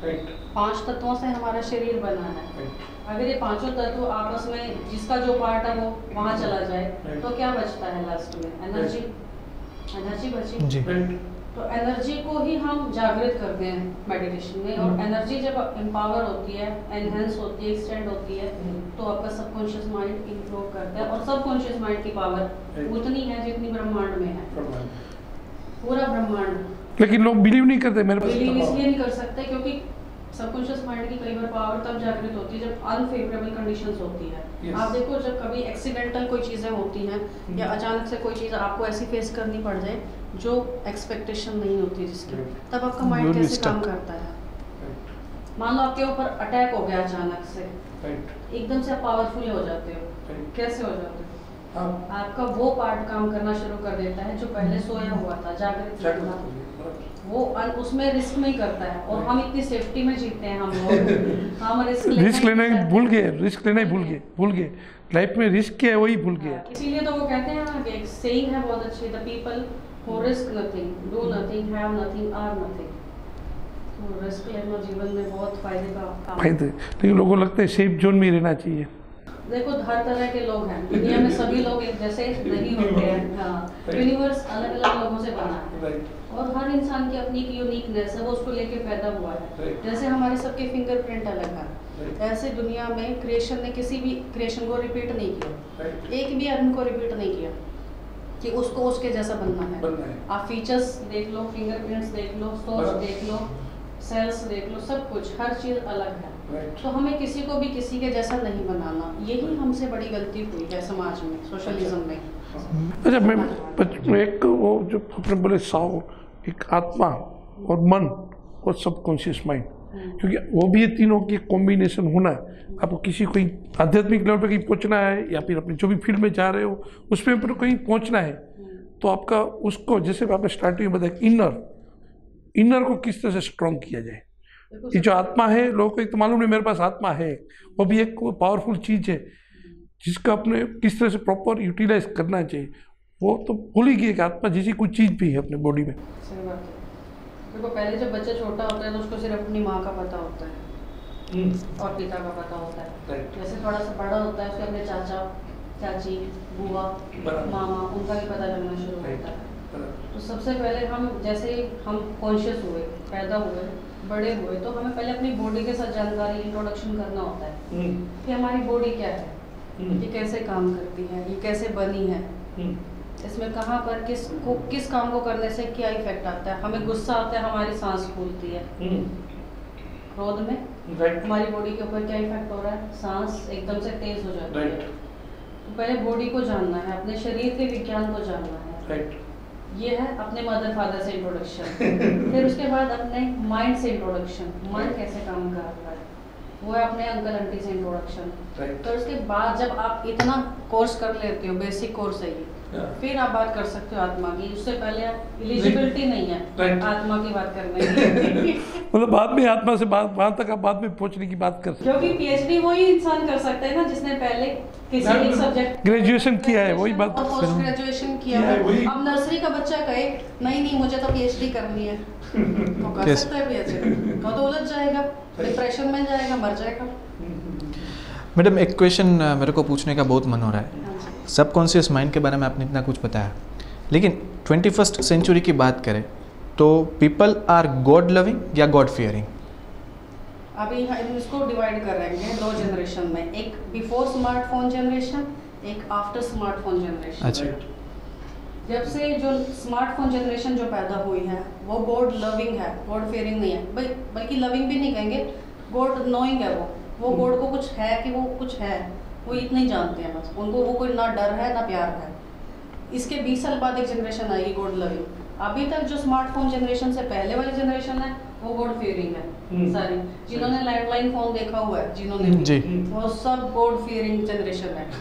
5 तत्वों से हमारा शरीर बना है। अगर ये 5 तत्व आपस में जिसका जो पार्ट है वो वहाँ चला जाए तो क्या बचता है लास्ट में? एनर्जी, एनर्जी बची। तो एनर्जी को ही हम जागृत करते हैं मेडिटेशन में, और एनर्जी जब एम्पावर होती है, एनहेंस होती है, एक्सटेंड होती है, तो आपका सबकॉन्शियस माइंड इंप्रूव करता है। और सबकॉन्शियस माइंड की पावर उतनी है जितनी ब्रह्मांड में है, पूरा ब्रह्मांड। लेकिन लोग बिलीव नहीं करते। मेरे पास बिलीव इसलिए नहीं कर सकते क्योंकि सबकॉन्शियस माइंड की कई बार पावर तब जागृत होती है जब अनफेवरेबल कंडीशंस होती है। Yes. आप देखो जब कभी एक्सीडेंटल कोई चीज़ें होती हैं या अचानक से कोई चीज़ आपको ऐसी फेस करनी पड़ जाए जो एक्सपेक्टेशन नहीं होती जिसकी, तब आपका माइंड You'll be कैसे काम stuck. करता है। मान लो आपके ऊपर अटैक हो गया अचानक से, एकदम से आप पावरफुल हो जाते हो। कैसे हो जाते हो? आपका वो पार्ट काम करना शुरू कर देता है जो पहले सोया हुआ था, जागृत था, वो उसमें रिस्क नहीं करता है। और हम इतनी सेफ्टी में जीते हैं हम लोग, हम रिस्क लेना ही भूल गए, रिस्क लेना ही भूल गए लाइफ में रिस्क क्या है वही भूल गए। इसीलिए तो वो कहते हैं ना कि एक सेइंग है बहुत अच्छी, the people who risk nothing do nothing have nothing are nothing. तो रिस्क लेना जीवन में बहुत फायदे का काम है। फायदे, लेकिन लोगों को लगता है सेफ जोन में रहना चाहिए। देखो हर तरह के लोग हैं दुनिया में, सभी लोग एक जैसे नहीं होते हैं। हाँ, यूनिवर्स अलग अलग लोगों से बना है और हर इंसान की अपनी एक यूनिकनेस है, वो उसको लेके पैदा हुआ है। जैसे हमारे सबके फिंगरप्रिंट अलग है, ऐसे दुनिया में क्रिएशन ने किसी भी क्रिएशन को रिपीट नहीं किया, एक भी आदमी को रिपीट नहीं किया कि उसको उसके जैसा बनना है। आप फीचर्स देख लो, फिंगरप्रिंट्स देख लो, सोच देख लो, सेल्स देख लो, सब कुछ हर चीज़ अलग है। तो हमें किसी को भी किसी के जैसा नहीं बनाना, यही हमसे बड़ी गलती हुई है समाज में, सोशलिज्म में। अच्छा, मैं एक वो जो आपने बोले साउंड, एक आत्मा और मन और सबकॉन्शियस माइंड, क्योंकि वो भी ये तीनों की कॉम्बिनेशन होना है। आपको किसी कोई आध्यात्मिक लेवल पे कहीं पहुंचना है या फिर अपनी जो भी फील्ड में जा रहे हो उसमें पर कहीं पहुंचना है, तो आपका उसको जैसे आपने स्टार्टिंग में बताया इनर को किस तरह से स्ट्रॉन्ग किया जाए। ये जो आत्मा है, लोगों को एक तो मालूम नहीं मेरे पास आत्मा है, वो भी एक पावरफुल चीज़ है जिसका अपने किस तरह से प्रॉपर यूटिलाइज करना चाहिए। वो तो भूल ही गए कि आत्मा जैसी कुछ चीज़ भी है अपने बॉडी में। सही बात है। देखो पहले जब बच्चा छोटा होता है तो उसको सिर्फ अपनी माँ का पता होता है और पिता का पता होता है। जैसे थोड़ा सा बड़ा होता है उसके अपने चाचा चाची बुआ मामा उनका भी पता लगना शुरू होता है। तो सबसे पहले हम जैसे हम कॉन्शियस हुए, पैदा हुए, बड़े हुए, तो हमें पहले अपनी बॉडी के साथ जानकारी इंट्रोडक्शन करना होता है कि हमारी बॉडी क्या है, ये कैसे काम करती है, ये कैसे बनी है, इसमें कहाँ पर किस काम को करने से क्या इफेक्ट आता है। हमें गुस्सा आता है, हमारी सांस फूलती है, क्रोध में हमारी बॉडी के ऊपर क्या इफेक्ट हो रहा है, सांस एकदम से तेज हो जाती है। तो पहले बॉडी को जानना है, अपने शरीर के विज्ञान को जानना है। ये है अपने मदर फादर से इंट्रोडक्शन। फिर उसके बाद अपने माइंड से इंट्रोडक्शन, मन कैसे काम कर रहा है, वो है अपने अंकल आंटी से इंट्रोडक्शन। तो उसके बाद जब आप इतना कोर्स कर लेते हो, बेसिक कोर्स है ये, फिर आप बात कर सकते हो आत्मा की। उससे पहले एलिजिबिलिटी नहीं है आत्मा की बात करने की। मतलब बाद में आत्मा से वहां तक आप बाद में पहुंचने की बात कर सकते क्योंकि पीएचडी वही इंसान कर सकते हैं ना जिसने पहले किसी एक सब्जेक्ट ग्रेजुएशन किया है, वही बात पोस्ट ग्रेजुएशन किया है। अब नर्सरी का बच्चा कहे नहीं मुझे तो पीएचडी करनी है, तो कर सकता है पीएचडी, तो उलझ जाएगा, डिप्रेशन में जाएगा, मर जाएगा। मैडम एक क्वेश्चन मेरे को पूछने का बहुत मन हो रहा है। सबकॉन्शियस माइंड के बारे में आपने इतना कुछ बताया, लेकिन 21st सेंचुरी की बात करें तो पीपल आर गॉड लविंग या गॉड फियरिंग? अभी इसको डिवाइड कर रहे हैं दो जनरेशन में, एक बिफोर स्मार्टफोन जनरेशन, एक आफ्टर स्मार्टफोन जनरेशन। अच्छा, जब से जो स्मार्टफोन जनरेशन जो पैदा हुई है वो गॉड लविंग है, गॉड फियरिंग नहीं है। बल्कि लविंग भी नहीं कहेंगे, गॉड नोइंग है। वो गॉड को कुछ है कि वो कुछ है, वो इतना ही जानते हैं बस। उनको वो कोई ना डर है ना प्यार है। इसके 20 साल बाद एक जनरेशन आएगी गॉड लविंग। अभी तक जो स्मार्टफोन जनरेशन से पहले वाली जनरेशन है वो गॉड फियरिंग है सारी। जिन्होंने लैंडलाइन फोन देखा हुआ है, जिन्होंने जी, वो सब गॉड फियरिंग जनरेशन है।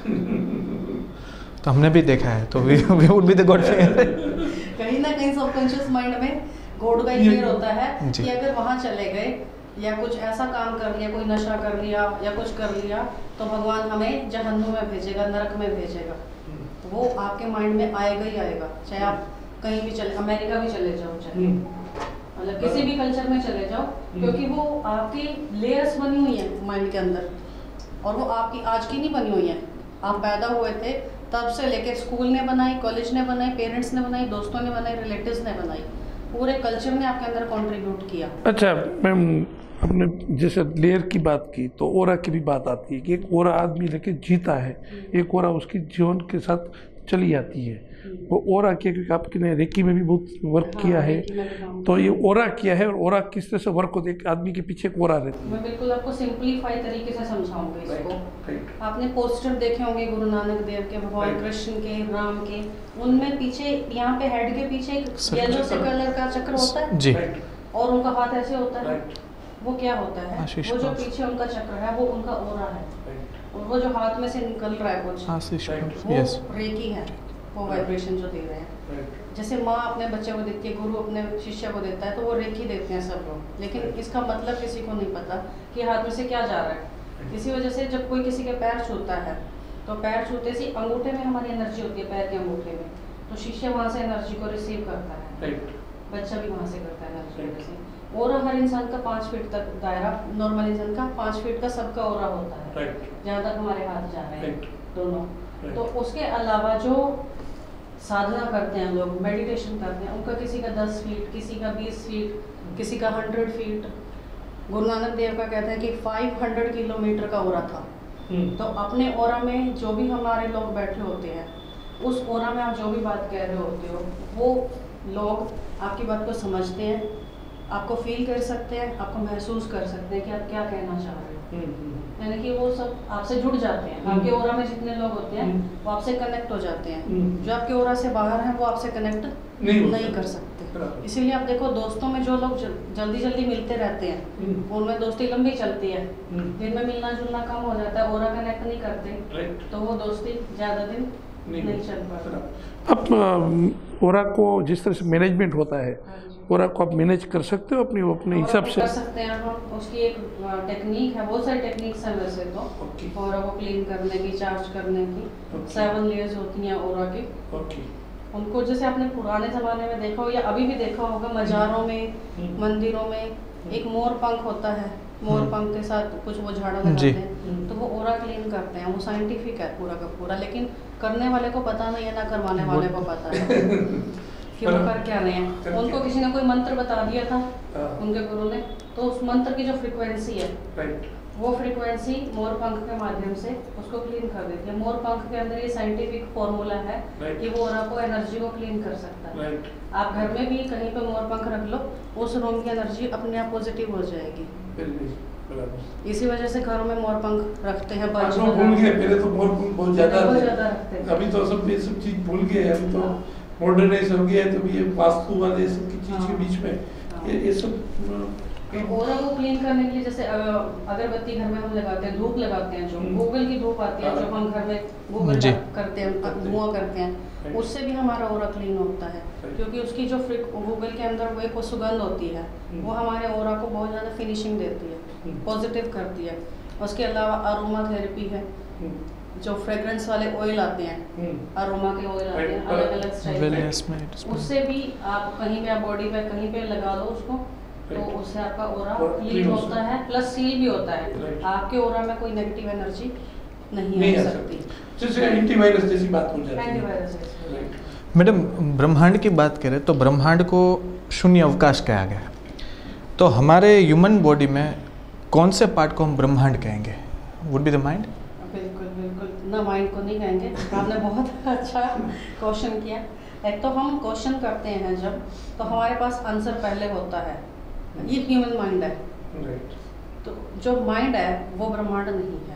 तो हमने भी देखा है, तो we would be the God fear. कहीं ना कहीं सबकॉन्शियस माइंड में गॉड का ही फियर होता है कि अगर वहाँ चले गए या कुछ ऐसा काम कर लिया, कोई नशा कर लिया या कुछ कर लिया, तो भगवान हमें जहन्नुम में भेजेगा, नरक में भेजेगा। वो आपके माइंड में आएगा ही आएगा, चाहे आप कहीं भी चले, अमेरिका भी चले जाओ, चाहे मतलब किसी भी कल्चर में चले जाओ, क्योंकि वो आपकी लेयर्स बनी हुई है माइंड के अंदर, और वो आपकी आज की नहीं बनी हुई है। आप पैदा हुए थे तब से लेकर स्कूल ने बनाई, कॉलेज ने बनाई, पेरेंट्स ने बनाई, दोस्तों ने बनाई, रिलेटिव्स ने बनाई, पूरे कल्चर ने आपके अंदर कंट्रीब्यूट किया। अच्छा मैम, हमने जैसे लेयर की बात की तो ओरा की भी बात आती है कि एक ओरा आदमी लेके जीता है, एक ओरा उसकी जीवन के साथ चली जाती है। वो ओरा किया क्योंकि आपने रेकी में भी बहुत वर्क किया है, तो ये ओरा किया है और ओरा किस तरह से वर्क होता है, एक आदमी के पीछे एक ओरा रहती है। मैं बिल्कुल आपको सिंपलीफाई तरीके से समझाऊंगी इसको। आपने पोस्टर देखे होंगे गुरु नानक देव के, भगवान कृष्ण के, राम के, उनमें पीछे यहाँ पे हेड के पीछे येलो से कलर का चक्र होता है जी, और उनका हाथ ऐसे होता है। वो क्या होता है? वो जो पीछे उनका चक्र है वो उनका ओरा है, और वो जो हाथ में से निकल रहा है कुछ, वो रेकी है, वो वाइब्रेशन जो दे रहे हैं। जैसे माँ अपने बच्चे को देती है, गुरु अपने शिष्य को देता है, तो वो रेकी देते हैं सब लोग, लेकिन इसका मतलब किसी को नहीं पता कि हाथ में से क्या जा रहा है। इसी वजह से जब कोई किसी के पैर छूता है तो पैर छूते से अंगूठे में हमारी एनर्जी होती है, पैर के अंगूठे में, तो शिष्य वहाँ से एनर्जी को रिसीव करता है, बच्चा भी वहाँ से करता है एनर्जी को रिसीव। और हर इंसान का 5 फीट तक दायरा, नॉर्मल इंसान का 5 फीट का सबका ओरा होता है, जहाँ तक हमारे हाथ जा रहे हैं दोनों। तो उसके अलावा जो साधना करते हैं लोग, मेडिटेशन करते हैं, उनका किसी का 10 फीट, किसी का 20 फीट, किसी का 100 फीट। गुरु नानक देव का कहते हैं कि 500 किलोमीटर का ओरा था। तो अपने ओरा में जो भी हमारे लोग बैठे होते हैं, उस ओरा में आप जो भी बात कह रहे होते हो, वो लोग आपकी बात को समझते हैं, आपको फील कर सकते हैं, आपको महसूस कर सकते हैं कि आप क्या कहना चाह रहे हो। यानी कि वो सब आपसे जुड़ जाते हैं। आपके ओरा में जितने लोग होते हैं वो आपसे कनेक्ट हो जाते हैं। जो आपके ओरा से बाहर हैं वो आपसे कनेक्ट नहीं कर सकते। इसीलिए आप देखो, दोस्तों में जो लोग जल्दी जल्दी मिलते रहते हैं उनमें दोस्ती लंबी चलती है। जिनमें मिलना जुलना कम हो जाता है, ओरा कनेक्ट नहीं करते, तो वो दोस्ती ज़्यादा दिन नहीं चल पाती। अब ओरा को जिस तरह से मैनेजमेंट होता है, ओरा को आप मैनेज कर सकते हो अपने हिसाब से? कर सकते हैं हम। उसकी एक टेक्निक है, बहुत सारी टेक्निक्स हैं वैसे तो, ओरा को क्लीन करने की, चार्ज करने की। 7 लेयर्स होती हैं ओरा की। उनको जैसे आपने पुराने ज़माने में देखा हो या अभी भी देखा होगा, मज़ारों में, मंदिरों में एक मोर पंख होता है, मोर पंख के साथ कुछ वो झाड़ा लगाते हैं, तो वो ओरा क्लीन करते हैं। वो साइंटिफिक है पूरा का पूरा, लेकिन करने वाले को पता नहीं है, ना करवाने वाले को पता है कि वो कर क्या रहे हैं। उनको किसी ने कोई मंत्र बता दिया था, उनके गुरु ने, तो उस मंत्र की जो फ्रीक्वेंसी है, वो फ्रीक्वेंसी मोर पंख के माध्यम से उसको क्लीन कर देती है। मोर पंख के अंदर ये साइंटिफिक फॉर्मूला है कि वो ओरा को, एनर्जी को क्लीन कर सकता है। आप घर में भी कहीं पे मोर पंख रख लो, उस रूम की एनर्जी अपने आप पॉजिटिव हो जाएगी। इसी वजह से घरों में मोर पंख रखते हैं। भूल गए, पहले तो मोर पंख बहुत ज्यादा रखते थे, अभी तो सब चीज भूल गए। अभी तो मॉडर्नाइज हो गया है, तो ये वास्तु वाले सब की चीज के बीच में ये सब। ओरा को क्लीन करने के लिए जैसे अगरबत्ती घर में हम लगाते हैं, धूप लगाते हैं, जो गूगल की धूप आती है, जो हम घर में गूगल करते हैं, धुआं करते हैं, उससे भी हमारा ओरा क्लीन होता है। क्योंकि उसकी जो गूगल के अंदर वो एक सुगंध होती है, वो हमारे ओरा को बहुत ज़्यादा फिनिशिंग देती है, पॉजिटिव करती है। उसके अलावा अरोमा थेरेपी है, जो फ्रेग्रेंस वाले ऑयल आते हैं, अरोमा के ऑयल आते हैं अलग अलग स्टाइल, उससे भी आप कहीं भी, आप बॉडी पे कहीं पे लगा दो उसको, तो उससे आपका ओरा क्लीन होता है, प्लस सील भी होता है। आपके ओरा में कोई नेगेटिव एनर्जी नहीं आ सकती। जैसे एंटीवायरस जैसी बात हो जाती है। मैडम, ब्रह्मांड की बात करें तो ब्रह्मांड को शून्य अवकाश कहा गया है, तो हमारे ह्यूमन बॉडी में कौन से पार्ट को हम ब्रह्मांड कहेंगे? Would be the mind? बिल्कुल बिल्कुल, ना माइंड को नहीं कहेंगे। आपने बहुत अच्छा क्वेश्चन किया। एक तो हम क्वेश्चन करते हैं जब, तो हमारे पास आंसर पहले होता है, ये ह्यूमन माइंड है। तो जो माइंड है वो ब्रह्मांड नहीं है,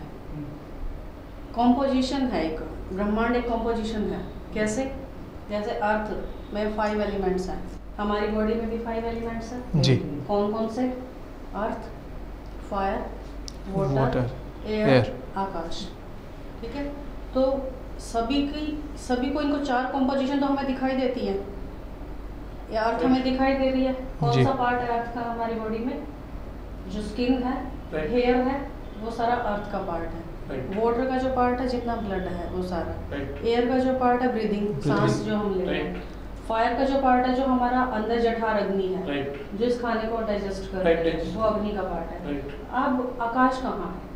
कॉम्पोजिशन है। एक ब्रह्मांड एक कॉम्पोजिशन है। कैसे? जैसे अर्थ में 5 एलिमेंट्स हैं, हमारी बॉडी में भी 5 एलिमेंट्स हैं जी। कौन कौन से? अर्थ, फायर, वाटर, एयर, आकाश। ठीक है, तो सभी को इनको 4 कॉम्पोजिशन तो हमें दिखाई देती है। ये अर्थ हमें दिखाई दे रही है। कौन सा पार्ट है अर्थ का हमारी बॉडी में? जो स्किन है, हेयर है, वो सारा अर्थ का पार्ट है। वाटर का जो पार्ट है, जितना ब्लड है वो सारा। एयर का जो पार्ट है, ब्रीदिंग, सांस जो हम ले रहे हैं। फायर का जो पार्ट है, जो हमारा अंदर जठर अग्नि है, जो इस खाने को डाइजेस्ट कर रहा है, वो अग्नि का पार्ट है। अब आकाश कहाँ है?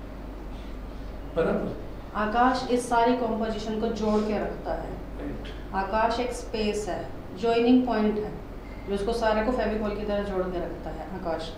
आकाश इस सारी कॉम्पोजिशन को जोड़ के रखता है। आकाश एक स्पेस है, जॉइनिंग पॉइंट है, जो इसको सारे को फेविकॉल की तरह जोड़ के रखता है। आकाश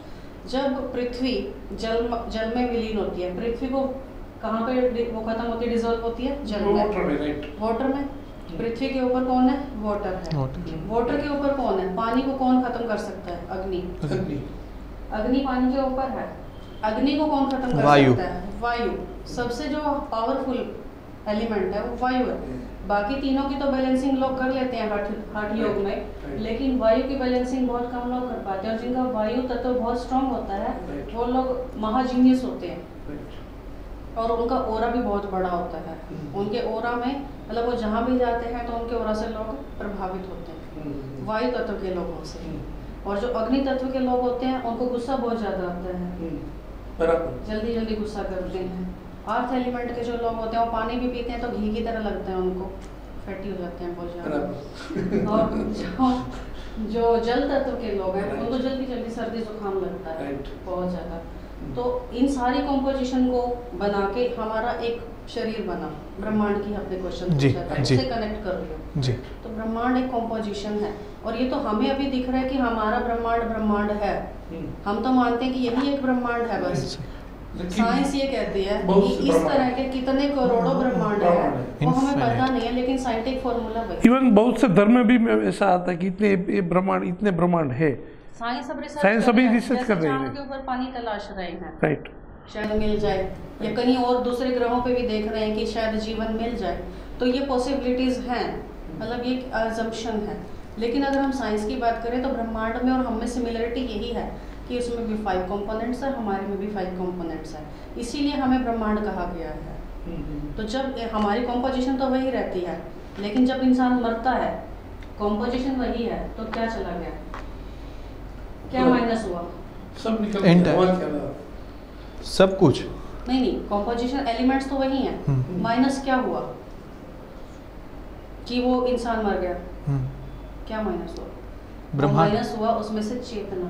जब पृथ्वी जल में विलीन होती है, पृथ्वी को कहाँ पे वो खत्म होती है, डिजोल्व होती है जल में, वाटर में। पृथ्वी के ऊपर कौन है, वाटर है। वाटर के ऊपर कौन है, पानी को कौन खत्म कर सकता है, अग्नि। अग्नि पानी के ऊपर है। अग्नि को कौन खत्म कर सकता है, वायु। सबसे जो पावरफुल एलिमेंट है वो वायु है। बाकी तीनों की तो बैलेंसिंग लोग कर लेते हैं हठ योग में, लेकिन वायु की बैलेंसिंग बहुत कम लोग कर पाते हैं। और जिनका वायु तत्व बहुत स्ट्रांग होता है वो लोग महाजीनियस होते हैं, और उनका ओरा भी बहुत बड़ा होता है। उनके ओरा में मतलब वो जहाँ भी जाते हैं तो उनके ओरा से लोग प्रभावित होते हैं, वायु तत्व के लोगों से। और जो अग्नि तत्व के लोग होते हैं उनको गुस्सा बहुत ज्यादा आता है, जल्दी जल्दी गुस्सा करते हैं। अर्थ एलिमेंट के जो लोग होते हैं वो पानी भी पीते हैं तो घी की तरह लगता है उनको, फैटी हो जाते हैं बहुत ज्यादा। और जो जल तत्व के लोग हैं उनको जल्दी जल्दी सर्दी जुकाम लगता है बहुत ज्यादा। तो इन सारी कॉम्पोजिशन को बना के हमारा एक शरीर बना। ब्रह्मांड की आपने क्वेश्चन पूछा था, उससे कनेक्ट कर रही हूँ। तो ब्रह्मांड एक कॉम्पोजिशन है, और ये तो हमें अभी दिख रहा है कि हमारा ब्रह्मांड है। हम तो मानते हैं कि यही एक ब्रह्मांड है बस। साइंस ये कहती है कि इस तरह के कितने करोड़ों ब्रह्मांड है वो हमें पता नहीं है, लेकिन साइंटिफिक फॉर्मूला वही। इवन बहुत से धर्म में भी ऐसा आता है कि इतने ब्रह्मांड है। साइंस अभी रिसर्च कर रही है, चांद के ऊपर पानी तलाश रहे हैं, राइट, शायद मिल जाए, या कहीं और दूसरे ग्रहों पे भी देख रहे हैं कि शायद जीवन मिल जाए। तो ये पॉसिबिलिटीज हैं, मतलब ये अजम्पशन है। लेकिन अगर हम साइंस की बात करें तो ब्रह्मांड में और हम में सिमिलरिटी यही है कि उसमें भी 5 कंपोनेंट्स है, हमारे में भी 5 कंपोनेंट्स है, इसीलिए हमें ब्रह्मांड कहा गया है। तो जब हमारी कॉम्पोजिशन तो वही रहती है, लेकिन जब इंसान मरता है कॉम्पोजिशन वही है, तो क्या चला गया, क्या माइनस हुआ, सब निकल गया, सब कुछ नहीं, कॉम्पोजिशन एलिमेंट्स तो वही हैं, माइनस क्या हुआ कि वो इंसान मर गया, क्या माइनस हुआ, माइनस हुआ उसमें से चेतना।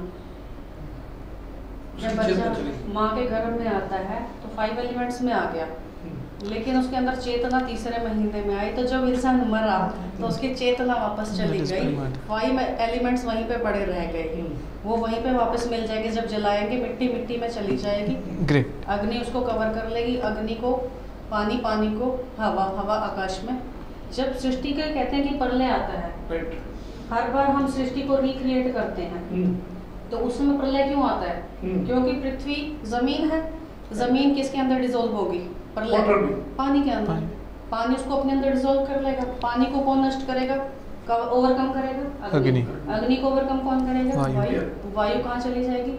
जब बच्चा माँ के गर्भ में आता है तो 5 एलिमेंट्स में आ गया, लेकिन उसके अंदर चेतना तीसरे महीने में आई। तो जब इंसान मरा तो उसकी चेतना वापस चली गई, 5 एलिमेंट्स वहीं पे पड़े रह गए, वो वहीं पे वापस मिल जाएंगे। जब जलाएंगे मिट्टी में चली जाएगी, अग्नि उसको कवर कर लेगी, अग्नि को पानी को हवा आकाश में। जब सृष्टि के कहते हैं कि प्रलय आता है, हर बार हम सृष्टि को रिक्रिएट करते हैं, तो उस समय प्रलय क्यों आता है, क्योंकि पृथ्वी जमीन है, जमीन किसके अंदर डिसॉल्व होगी, प्रलय पानी के अंदर, पानी उसको अपने अंदर डिसॉल्व कर लेगा। पानी को कौन नष्ट करेगा, ओवरकम करेगा, अग्नि को ओवरकम कौन करेगा, वायु कहाँ चली जाएगी,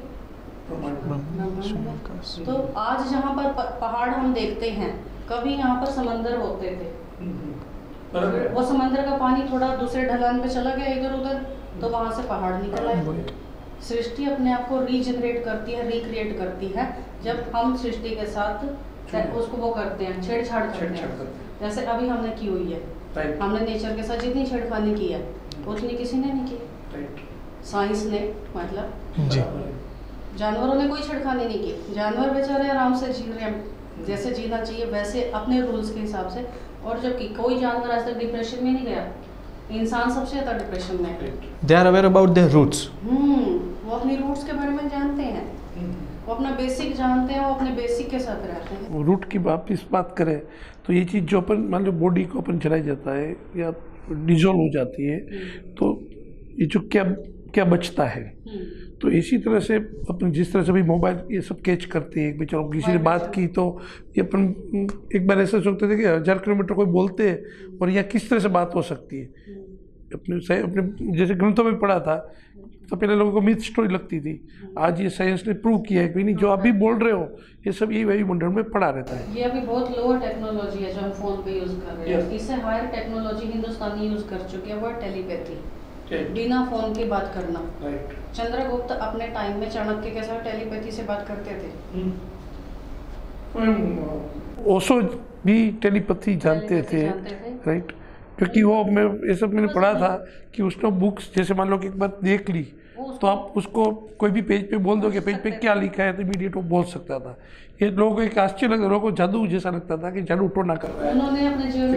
तो आज जहाँ पर पहाड़ हम देखते हैं, कभी यहाँ पर समंदर होते थे, वो समंदर का पानी थोड़ा दूसरे ढलान पे चला गया इधर उधर, तो वहां से पहाड़ निकल आए। सृष्टि अपने आप को रीजनरेट करती है, रिक्रिएट करती है, जब हम सृष्टि के साथ उसको वो करते हैं, छेड़छाड़ करते हैं। जैसे अभी हमने की हुई है, हमने नेचर के साथ जितनी छेड़खानी की है उतनी किसी ने नहीं की, साइंस ने, मतलब जानवरों ने कोई छेड़खानी नहीं की। जानवर बेचारे आराम से जी रहे हैं, जैसे जीना चाहिए वैसे अपने रूल्स के हिसाब से। और जबकि कोई जानवर आज तक डिप्रेशन में नहीं गया, इंसान सबसे ज्यादा डिप्रेशन में है। They are aware about their roots. वो अपनी रूट्स के बारे में जानते हैं, वो अपना बेसिक जानते हैं, वो अपने बेसिक के साथ रहते हैं। रूट की वापिस बात करें तो ये चीज़ जो अपन मान लो बॉडी को अपन जलाई जाता है या डिजोल्व हो जाती है, तो ये जो क्या बचता है, तो इसी तरह से अपन जिस तरह से भी मोबाइल ये सब कैच करते हैं, चलो किसी ने बात की तो ये अपन एक बार ऐसा सोचते थे कि 1000 किलोमीटर कोई बोलते हैं और यहाँ किस तरह से बात हो सकती है। अपने जैसे ग्रंथों में पढ़ा था तो पहले लोगों को मिथ स्टोरी लगती थी, आज ये साइंस ने प्रूव किया है कि नहीं जो अभी बोल रहे हो ये सब यही वायुमंडल में पड़ा रहता है। ये अभी बहुत लोअर टेक्नोलॉजी है जो हम फोन पे यूज कर रहे हैं, इससे हायर टेक्नोलॉजी हिंदुस्तानी यूज कर चुके हैं, वो टेलीपैथी, बिना फोन की बात करना। चंद्रगुप्त अपने टाइम में चाणक्य के साथ टेलीपैथी से बात करते थे। ओशो भी टेलीपैथी जानते थे, राइट, क्योंकि वो ये सब मैंने पढ़ा था कि उसने बुक्स जैसे मान लो कि एक बात देख ली तो आप उसको कोई भी पेज पे बोल दो कि पेज पे क्या लिखा है तो इमीडिएट वो बोल सकता था। ये लोगों को एक आश्चर्य लगता, लोगों को जादू जैसा लगता था कि जादू टोना कर रहा है, उन्होंने अपने जीवन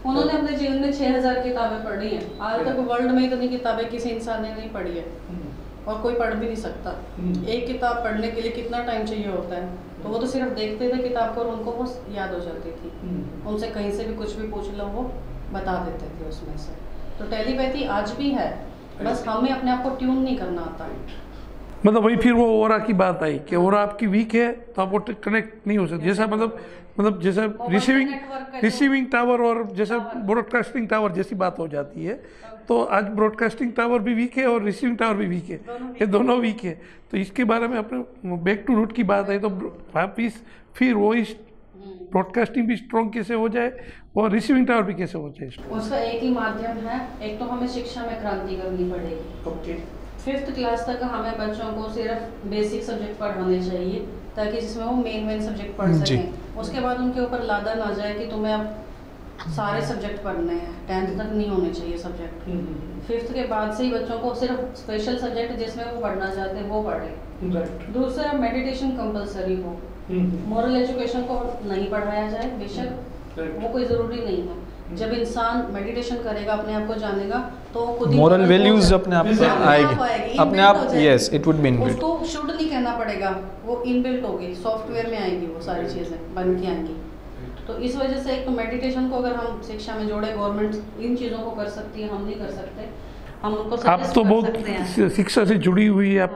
में 6000 किताबें पढ़ी हैं, आज तक वर्ल्ड में इतनी किताबें किसी इंसान ने नहीं पढ़ी है। और कोई पढ़ भी नहीं सकता। एक किताब पढ़ने के लिए कितना टाइम चाहिए होता है, तो वो तो सिर्फ देखते थे किताब को और उनको वो याद हो जाती थी। उनसे कहीं से भी कुछ भी पूछ लो वो बता देते थे उसमें से। तो टेलीपैथी आज भी है, बस हमें अपने आप को ट्यून नहीं करना आता है। मतलब वही फिर वो ओरा की बात आई कि ओरा आपकी वीक है तो आप वो कनेक्ट नहीं हो सकते। जैसा मतलब जैसा रिसीविंग टावर और जैसा ब्रॉडकास्टिंग टावर जैसी बात हो जाती है, तो आज ब्रॉडकास्टिंग टावर भी वीक है और रिसीविंग टावर भी वीक है, ये दोनों वीक है। तो इसके बारे में अपने बैक टू रूट की बात आई तो वापिस फिर वो इस ब्रॉडकास्टिंग भी स्ट्रॉन्ग कैसे हो जाए और रिसीविंग टावर भी कैसे हो जाए। उसका एक ही माध्यम है, एक तो हमें शिक्षा में क्रांति करनी पड़ेगी। ओके, 5th क्लास तक हमें बच्चों को सिर्फ बेसिक सब्जेक्ट पढ़ाने चाहिए ताकि जिसमें वो मेन सब्जेक्ट पढ़ सकें। उसके बाद उनके ऊपर लादन आ जाए कि तुम्हें अब सारे सब्जेक्ट पढ़ने हैं, 10th तक नहीं होने चाहिए सब्जेक्ट। 5th के बाद से ही बच्चों को सिर्फ स्पेशल सब्जेक्ट जिसमें वो पढ़ना चाहते हैं वो पढ़े। दूसरा, मेडिटेशन कंपलसरी हो। मॉरल एजुकेशन को नहीं पढ़ाया जाए, बेशक वो कोई ज़रूरी नहीं है। जब इंसान मेडिटेशन करेगा, अपने आप को जानेगा, तो खुद ही मोरल वैल्यूज अपने आप आएगी अपने आप। Yes, it would be inbuilt. उसको शुड नहीं कहना पड़ेगा, वो इनबिल्ट होगी, सॉफ्टवेयर में आएगी, वो सारी चीज़ें बन के आएंगी। तो इस वजह से एक तो मेडिटेशन को अगर हम शिक्षा में जोड़े, गवर्नमेंट इन चीज़ों को कर सकती है, हम नहीं कर सकते। हम उनको आप तो बहुत शिक्षा से जुड़ी हुई है, आप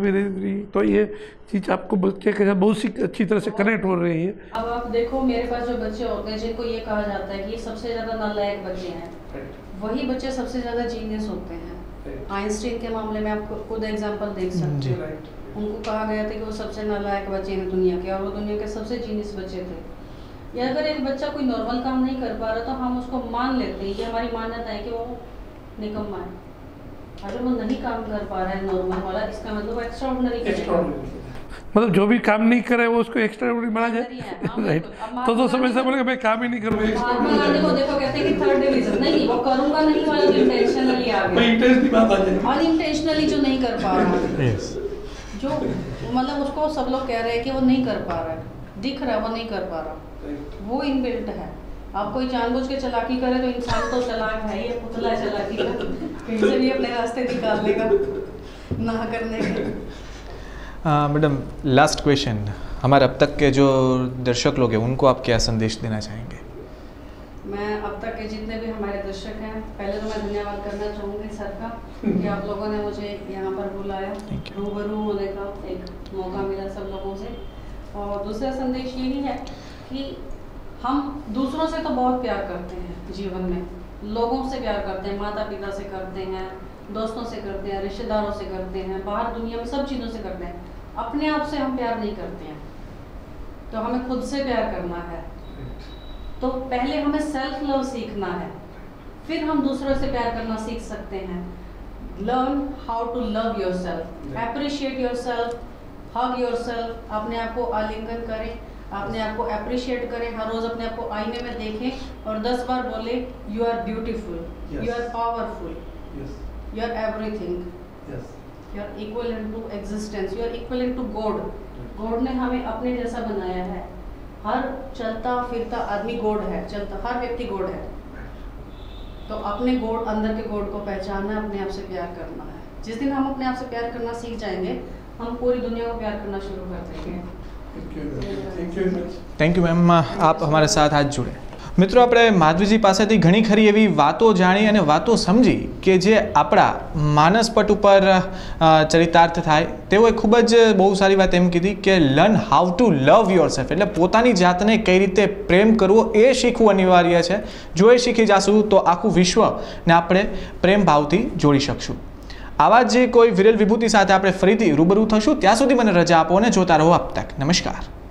तो ये चीज़ आपको बच्चे के साथ बहुत अच्छी तरह से कनेक्ट हो रही है। अब आप देखो, मेरे पास जो बच्चे होते हैं जिनको ये कहा जाता है कि सबसे ज़्यादा नालायक बच्चे हैं, वही बच्चे सबसे ज़्यादा जीनियस होते हैं। आइंस्टीन के मामले में आप खुद एग्जाम्पल देख सकते हो। उनको कहा गया था कि वो सबसे नालायक बच्चे हैं दुनिया के, और वो दुनिया के सबसे जीनियस बच्चे थे। या अगर एक बच्चा कोई नॉर्मल काम नहीं कर पा रहा तो हम उसको मान लेते हैं, ये हमारी मान्यता है कि वो निकम्मा है। अगर वो नहीं काम कर पा रहा है नॉर्मल वाला, इसका मतलब एक्स्ट्रा ऑर्डिनरी करेगा। मतलब जो भी काम नहीं करे वो उसको एक्स्ट्रा ऑर्डिनरी माना जाए, राइट? तो समय से बोलेगा मैं काम ही नहीं करूँगा। महात्मा गांधी को देखो, कहते हैं कि 3rd डिवीजन नहीं, वो करूँगा नहीं वाला इंटेंशनली आ गया, अनइंटेंशनली जो नहीं कर पा रहा, जो मतलब उसको सब लोग कह रहे हैं कि वो नहीं कर पा रहा है, दिख रहा है वो नहीं कर पा रहा, वो इनबिल्ट है। आप कोई जानबूझ के चालाकी करे तो इंसान तो चालाक है ही, पुतला है चालाकी का, कहीं से भी अपने रास्ते निकाल लेगा ना करने के। मैडम, लास्ट क्वेश्चन, हमारे अब तक के जो दर्शक लोग हैं उनको आप क्या संदेश देना चाहेंगे? मैं अब तक के जितने भी हमारे दर्शक हैं, पहले तो मैं धन्यवाद करना चाहूँगी सर का कि आप लोगों ने मुझे यहाँ पर बुलाया, रूबरू होने का एक मौका मिला सब लोगों से। और दूसरा संदेश यही है कि हम दूसरों से तो बहुत प्यार करते हैं जीवन में, लोगों से प्यार करते हैं, माता पिता से करते हैं, दोस्तों से करते हैं, रिश्तेदारों से करते हैं, बाहर दुनिया में सब चीज़ों से करते हैं। अपने आप से हम प्यार नहीं करते हैं, तो हमें खुद से प्यार करना है। तो पहले हमें सेल्फ लव सीखना है, फिर हम दूसरों से प्यार करना सीख सकते हैं। Learn how to love yourself, appreciate yourself, hug yourself. अपने आप को आलिंगन करें, अपने आप को अप्रिशिएट करें, हर रोज़ अपने आप को आईने में देखें और 10 बार बोले you are beautiful, you are powerful, you are everything, you are equivalent to existence, you are equivalent to God. God ने हमें अपने जैसा बनाया है। हर चलता फिरता आदमी गॉड है, चलता हर व्यक्ति गॉड है। तो अपने गॉड, अंदर के गॉड को पहचानना, अपने आप से प्यार करना है। जिस दिन हम अपने आप से प्यार करना सीख जाएंगे, हम पूरी दुनिया को प्यार करना शुरू कर देंगे। थैंक यू मैम, आप हमारे साथ आज जुड़े। મિત્રો, આપણે માધવીજી પાસેથી ઘણી ખરી એવી વાતો જાણી અને વાતો સમજી કે જે આપણા માનસપટ ઉપર ચરિતાર્થ થાય। તેઓએ ખૂબ જ બહુ સારી વાત એમ કીધી કે learn how to love yourself, એટલે પોતાની જાતને કઈ રીતે પ્રેમ કરવો એ શીખવું અનિવાર્ય છે। જો એ શીખી જશું તો આખું વિશ્વને આપણે પ્રેમ ભાવથી જોડી શકશું। આવા જ કોઈ વિરલ વિભૂતિ સાથે આપણે ફરીથી રૂબરૂ થશું। ત્યાં સુધી મને રજા આપો અને જોતા રહો अब तक। नमस्कार।